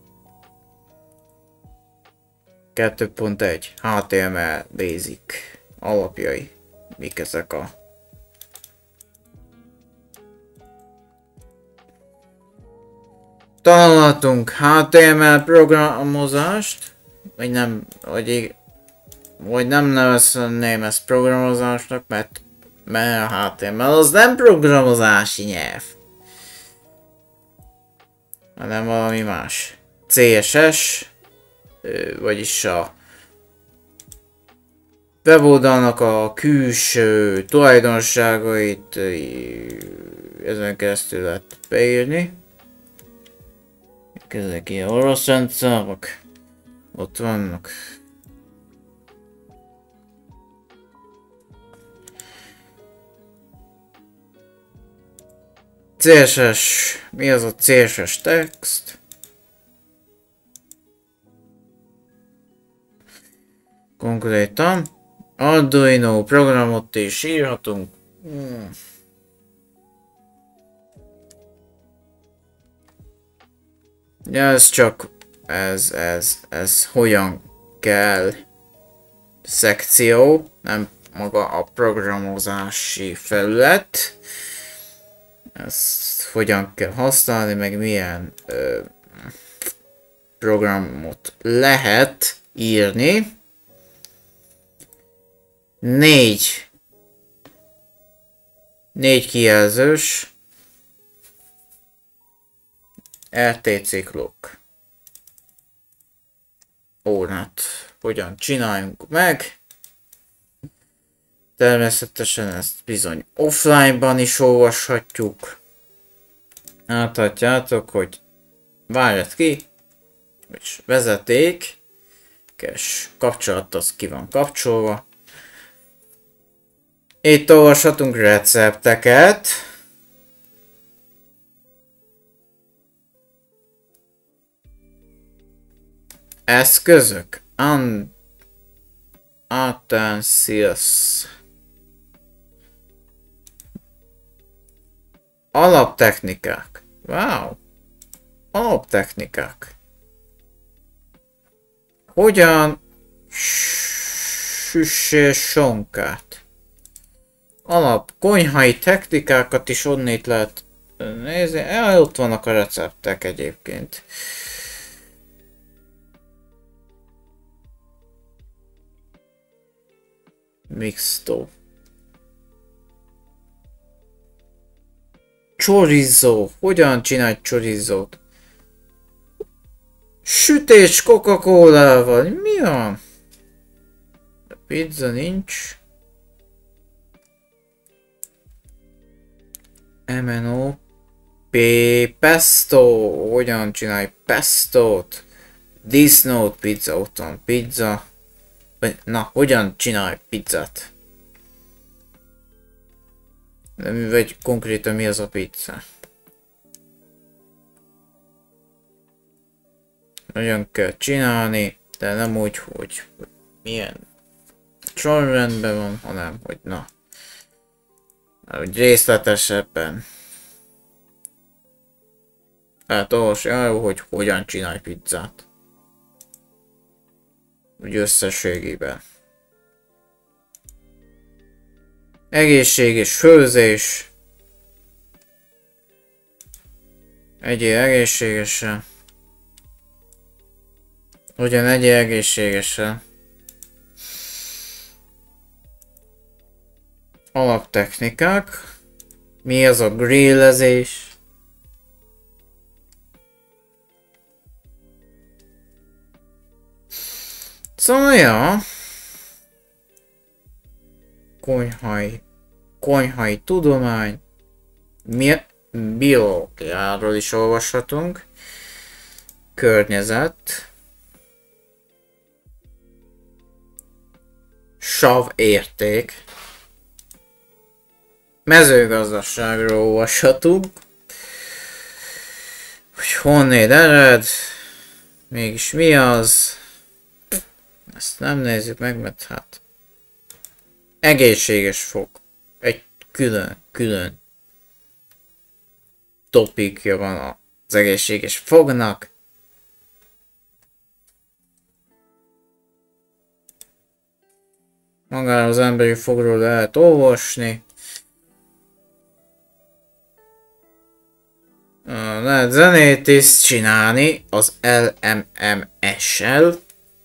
kettő pont egy. há té em el Basic. Alapjai. Mik ezek a... Tanulhatunk há té em el programozást. Vagy nem... Vagy, vagy nem nevezném ezt programozásnak, mert... Mert a há té em el az nem programozási nyelv. hanem valami más. cé es es, vagyis a weboldalnak a külső tulajdonságait ezen keresztül lehet beírni. Ezek ilyen orosz rendszerek, ott vannak. cé es es, mi az a cé es es text? Konkrétan Arduino programot is írhatunk. Hmm. Ja, ez csak ez, ez, ez hogyan kell szekció, nem maga a programozási felület. Ezt hogyan kell használni, meg milyen ö, programot lehet írni. Négy. Négy kijelzős er té ciklok. Ó, hát hogyan csináljunk meg? Természetesen ezt bizony offline-ban is olvashatjuk. Láthatjátok, hogy várját ki, és vezeték, és kapcsolat az ki van kapcsolva. Itt olvashatunk recepteket. Eszközök. Un Utensils. Alaptechnikák. Wow. Alaptechnikák. Hogyan süssél sonkát? Alap konyhai technikákat is onnét lehet nézni. Ja, ott vannak a receptek egyébként. Mixto. Chorizo. Hogyan csinálj chorizót? Sütés Coca-Colával. Mi van? A pizza nincs. em en o. P. Pesto. Hogyan csinálj pestót? Disznót pizza. Ott van pizza. Na, hogyan csinálj pizzát? Vagy konkrétan mi az a pizza? Hogyan kell csinálni, de nem úgy, hogy, hogy milyen sorrendben van, hanem hogy na. Hogy részletesebben. Tehát olvasd arról, hogy hogyan csinálj pizzát. Úgy összességében. Egészséges főzés. Egyél egészségesen. Hogyan egyél egészségesen. Alaptechnikák. Mi az a grillezés? Szóval, ja. Konyhai. Konyhai tudomány. Mi biológiáról is olvashatunk. Környezet. Sav érték. Mezőgazdaságról olvashatunk. Hogy honnét ered. Mégis mi az? Ezt nem nézzük meg, mert hát egészséges fog. Egy külön, külön topikja van az egészséges fognak. Magáról az emberi fogról lehet olvasni. Lehet zenét is csinálni az el em em es-sel.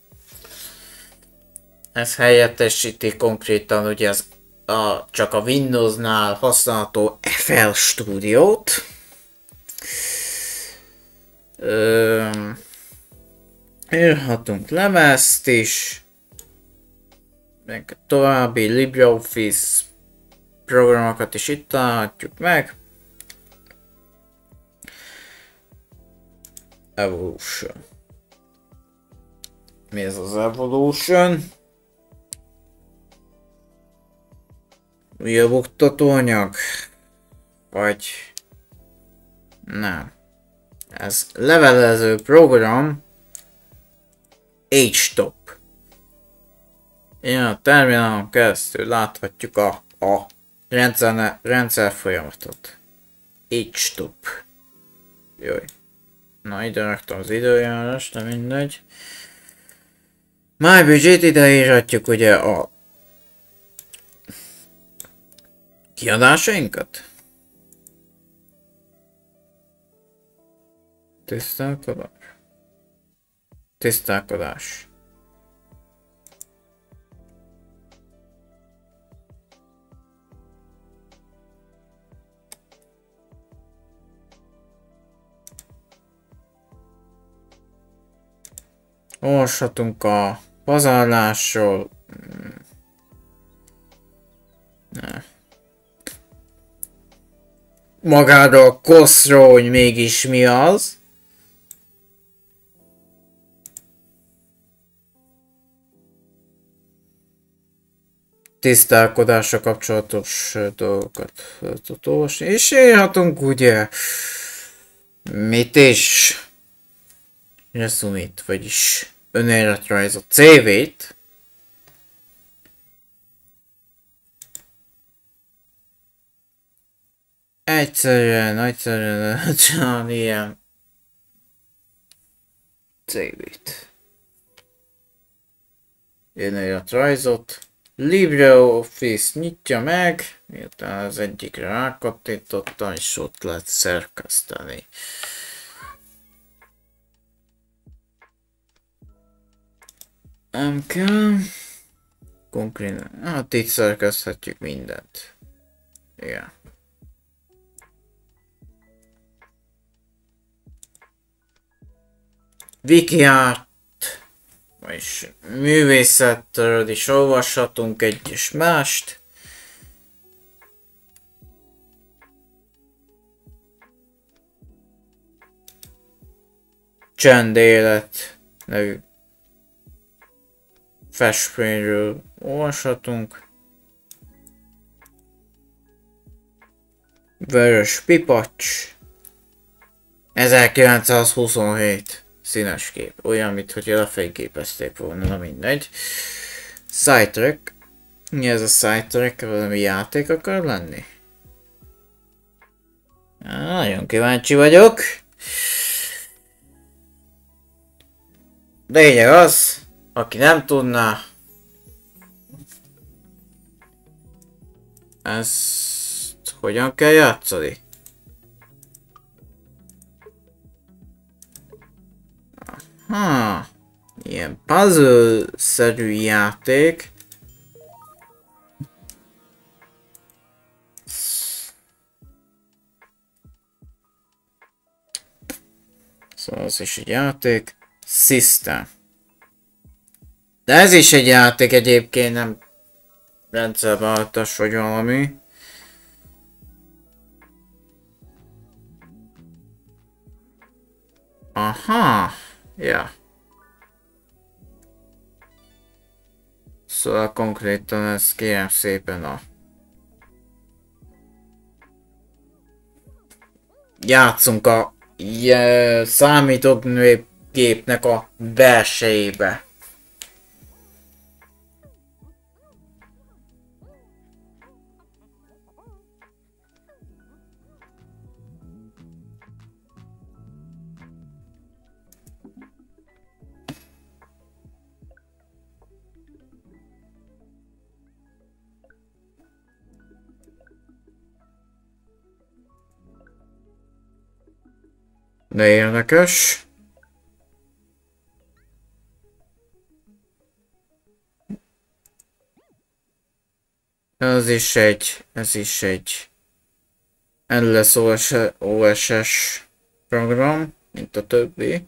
Ez helyettesíti konkrétan ugye az a, csak a Windowsnál használható ef el Studiót. Ö, írhatunk lemezt is. Meg további LibreOffice programokat is itt találhatjuk meg. Evolution. Mi ez az Evolution? Újabb oktatóanyag? Vagy... nem. Ez levelező program. H-top. Ilyen a terminálon keresztül láthatjuk a, a rendszer, rendszer folyamatot. H-top. Jaj. Na, ide raktam az időjárás, de mindegy. MyBudget, ide írhatjuk ugye a kiadásainkat. Tisztálkodás. Tisztálkodás. Olvashatunk a pazarlásról. Ne. Magáról a koszról, hogy mégis mi az. Tisztálkodásra kapcsolatos dolgokat tudod olvasni. És írhatunk ugye mit is. Resumét, vagyis önéletrajzot, cé vét. Egyszerűen, egyszerűen csinálni ilyen cé vét. Önéletrajzot. LibreOffice nyitja meg, miután az egyikre rákattintottam, és ott lehet szerkeszteni. Nem kell. Konkrétan. Hát itt szerkeszthetjük mindent. Igen. Wikiát, vagyis művészetről is olvashatunk egy és mást. Csendélet nevű festményről olvashatunk. Vörös pipacs. ezerkilencszázhuszonhét. Színes kép. Olyan, mintha lefényképezték volna, na mindegy. Sidetrack. Mi ez a sidetrack? Valami játék akar lenni? Á, nagyon kíváncsi vagyok. Lényeg az, aki nem tudná, ezt hogyan kell játszani? Aha, ilyen puzzle-szerű játék. Szóval ez is egy játék. System. De ez is egy játék egyébként, nem rendszerváltás vagy valami. Aha, ja. Szóval konkrétan ez kérem szépen a... játszunk a yeah, számítógépnek a belsejébe. De érdekes. Ez is egy, ez is egy en el es o es es program. mint a többi.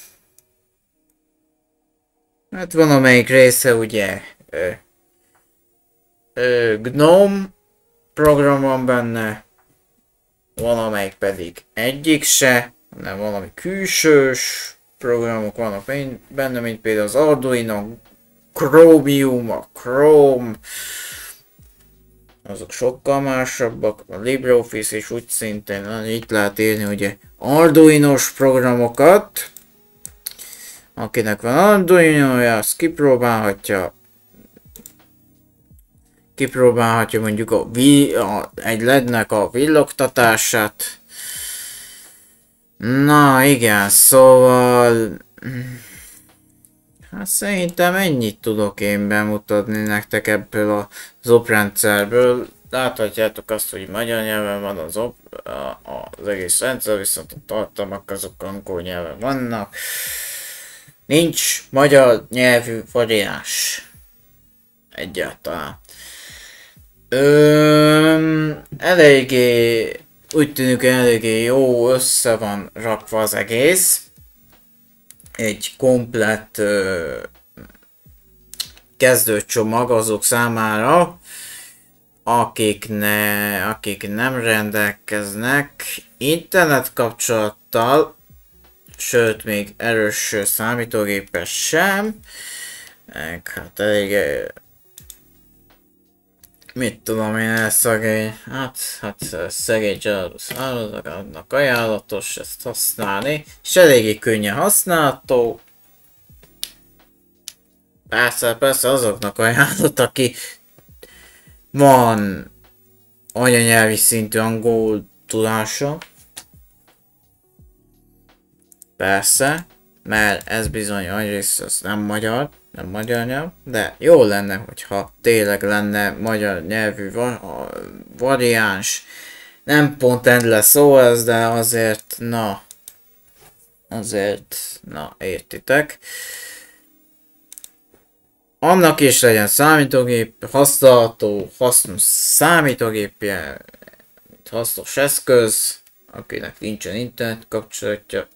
Hát van amelyik része ugye ö, ö, Gnome program van benne, van amelyik pedig egyik se, hanem valami külsős programok vannak benne, mint például az Arduino, Chromium, a Chrome, azok sokkal másabbak, a LibreOffice is úgy szintén, itt lehet írni ugye Arduinos programokat. Akinek van Arduino-ja, azt kipróbálhatja. Kipróbálhatja mondjuk a, a, egy lednek a villogtatását. Na igen, szóval... Hát szerintem ennyit tudok én bemutatni nektek ebből az oprendszerből. Láthatjátok azt, hogy magyar nyelven van az, op, a, az egész rendszer, viszont a tartalmak azok angol nyelven vannak. Nincs magyar nyelvű variáns. Egyáltalán. Öm, eléggé, úgy tűnik eléggé jó össze van rakva az egész. Egy komplett ö, kezdőcsomag azok számára, akik, ne, akik nem rendelkeznek internet kapcsolattal, sőt még erős számítógépes sem. Hát elég, mit tudom én, ez szegény, hát, hát szegény családos adnak ajánlatos ezt használni, és eléggé könnyen használható. Persze, persze azoknak ajánlott, aki van anyanyelvi szintű angol tudása. Persze, mert ez bizony egyrészt az nem magyar, nem magyar nyelv, de jó lenne, hogyha tényleg lenne magyar nyelvű va variáns. Nem pont endless szó ez, de azért, na, azért, na, értitek. Annak is legyen számítógép, használható, hasznos számítógépje, hasznos eszköz, akinek nincsen internet kapcsolatja.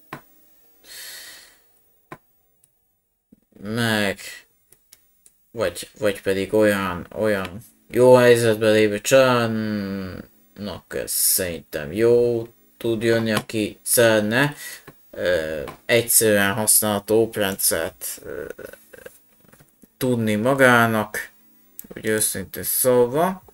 Meg, vagy, vagy pedig olyan, olyan jó helyzetben lévő családnak ez szerintem jó tud jönni, aki szeretne ö, egyszerűen használható oprendszert ö, tudni magának, úgy őszintén szólva.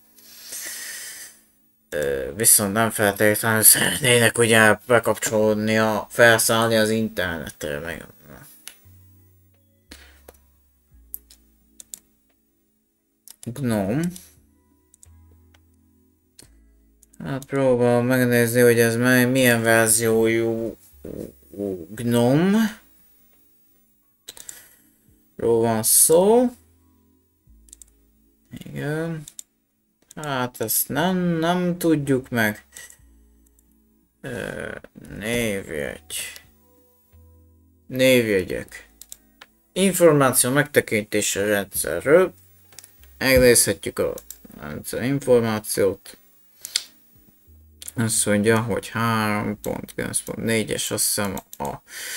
Ö, viszont nem feltétlenül szeretnének ugye bekapcsolódni, a, felszállni az internetre, meg Gnome. Hát próbálom megnézni, hogy ez milyen verziójú Gnome. Ról van szó. Igen. Hát ezt nem, nem tudjuk meg. Névjegy. Névjegyek. Információ megtekintése rendszerről. Megnézhetjük a rendszer információt. Azt mondja, hogy három pont kilenc pont négyes, azt hiszem a,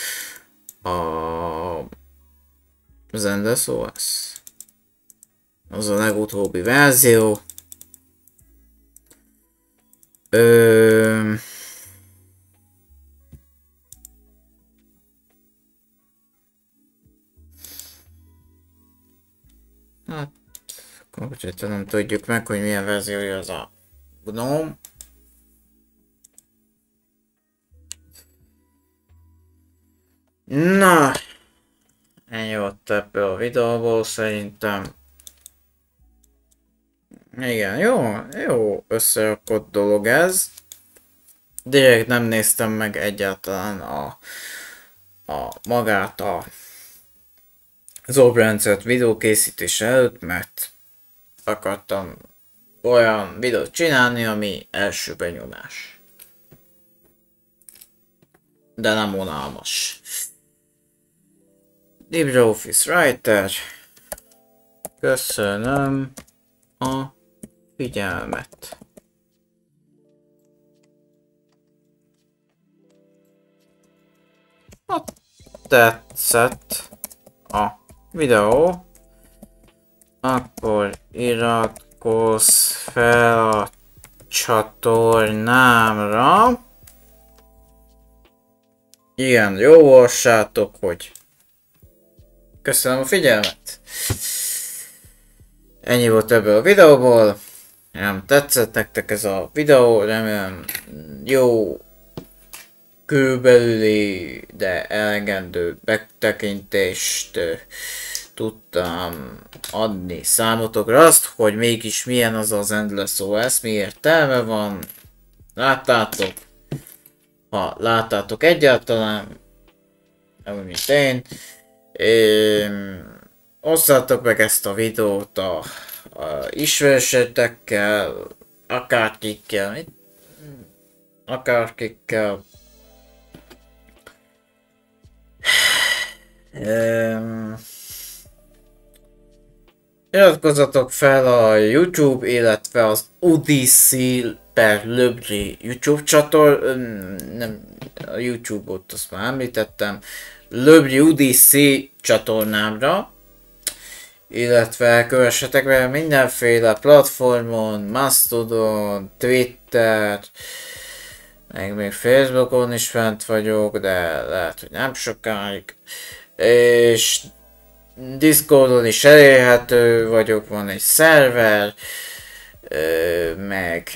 a az ZenderOS. Az a legutóbbi verzió. Ö... Hát, konkrétan nem tudjuk meg, hogy milyen verziója az a Gnome. Na, ennyi volt ebből a videóból szerintem. Igen, jó, jó összerakott dolog ez. Direkt nem néztem meg egyáltalán a, a magát a az oprendszert videókészítés előtt, mert akartam olyan videót csinálni, ami első benyomás. De nem unalmas. LibreOffice Writer. Köszönöm a figyelmet. tetszett a videó, akkor iratkozz fel a csatornámra. Igen, jó olvassátok, hogy köszönöm a figyelmet. Ennyi volt ebből a videóból. Nem tetszett nektek ez a videó, remélem jó körülbelüli, de elegendő betekintést tudtam adni számotokra. Azt, hogy mégis milyen az az Endless o es, mi értelme van, láttátok. Ha láttátok egyáltalán, nem mint én, én osszátok meg ezt a videót a, a ismerősökkel, akárkikkel, akárkikkel. Um, iratkozzatok fel a YouTube, illetve az Odyssey per Löbri YouTube csatorna, nem, a YouTube-ot azt már említettem, Löbri Odyssey csatornámra, illetve kövessetek be mindenféle platformon, Mastodon, Twitter, meg még Facebookon is fent vagyok, de lehet, hogy nem sokáig, és Discordon is elérhető vagyok, van egy szerver, meg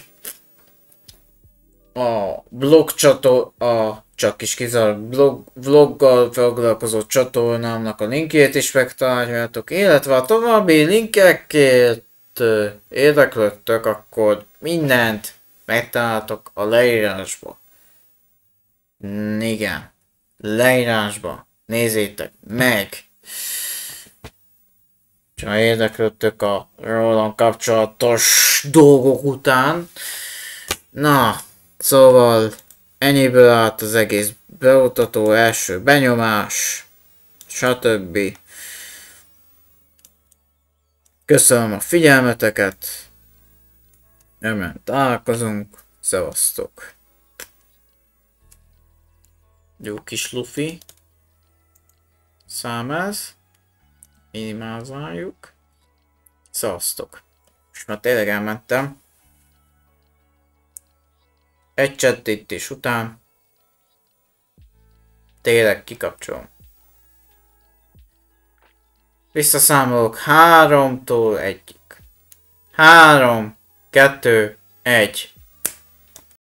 a blog csatorna, a csak is kizárólag blog, vloggal foglalkozó csatornámnak a linkjét is megtaláljátok, illetve a további linkekért érdeklődtök, akkor mindent megtaláltok a leírásba. Igen, leírásba. Nézzétek meg! Ha érdeklődtök a rólam kapcsolatos dolgok után. Na, szóval ennyiből állt az egész bemutató, első benyomás, stb. Köszönöm a figyelmeteket. Remélem találkozunk. Szevasztok. Jó kis lufi szám ez. Minimalizáljuk. Szevasztok. Most már tényleg elmentem. Egy csettítés után tényleg kikapcsolom. Visszaszámolok háromtól egyig. Három, kettő, egy.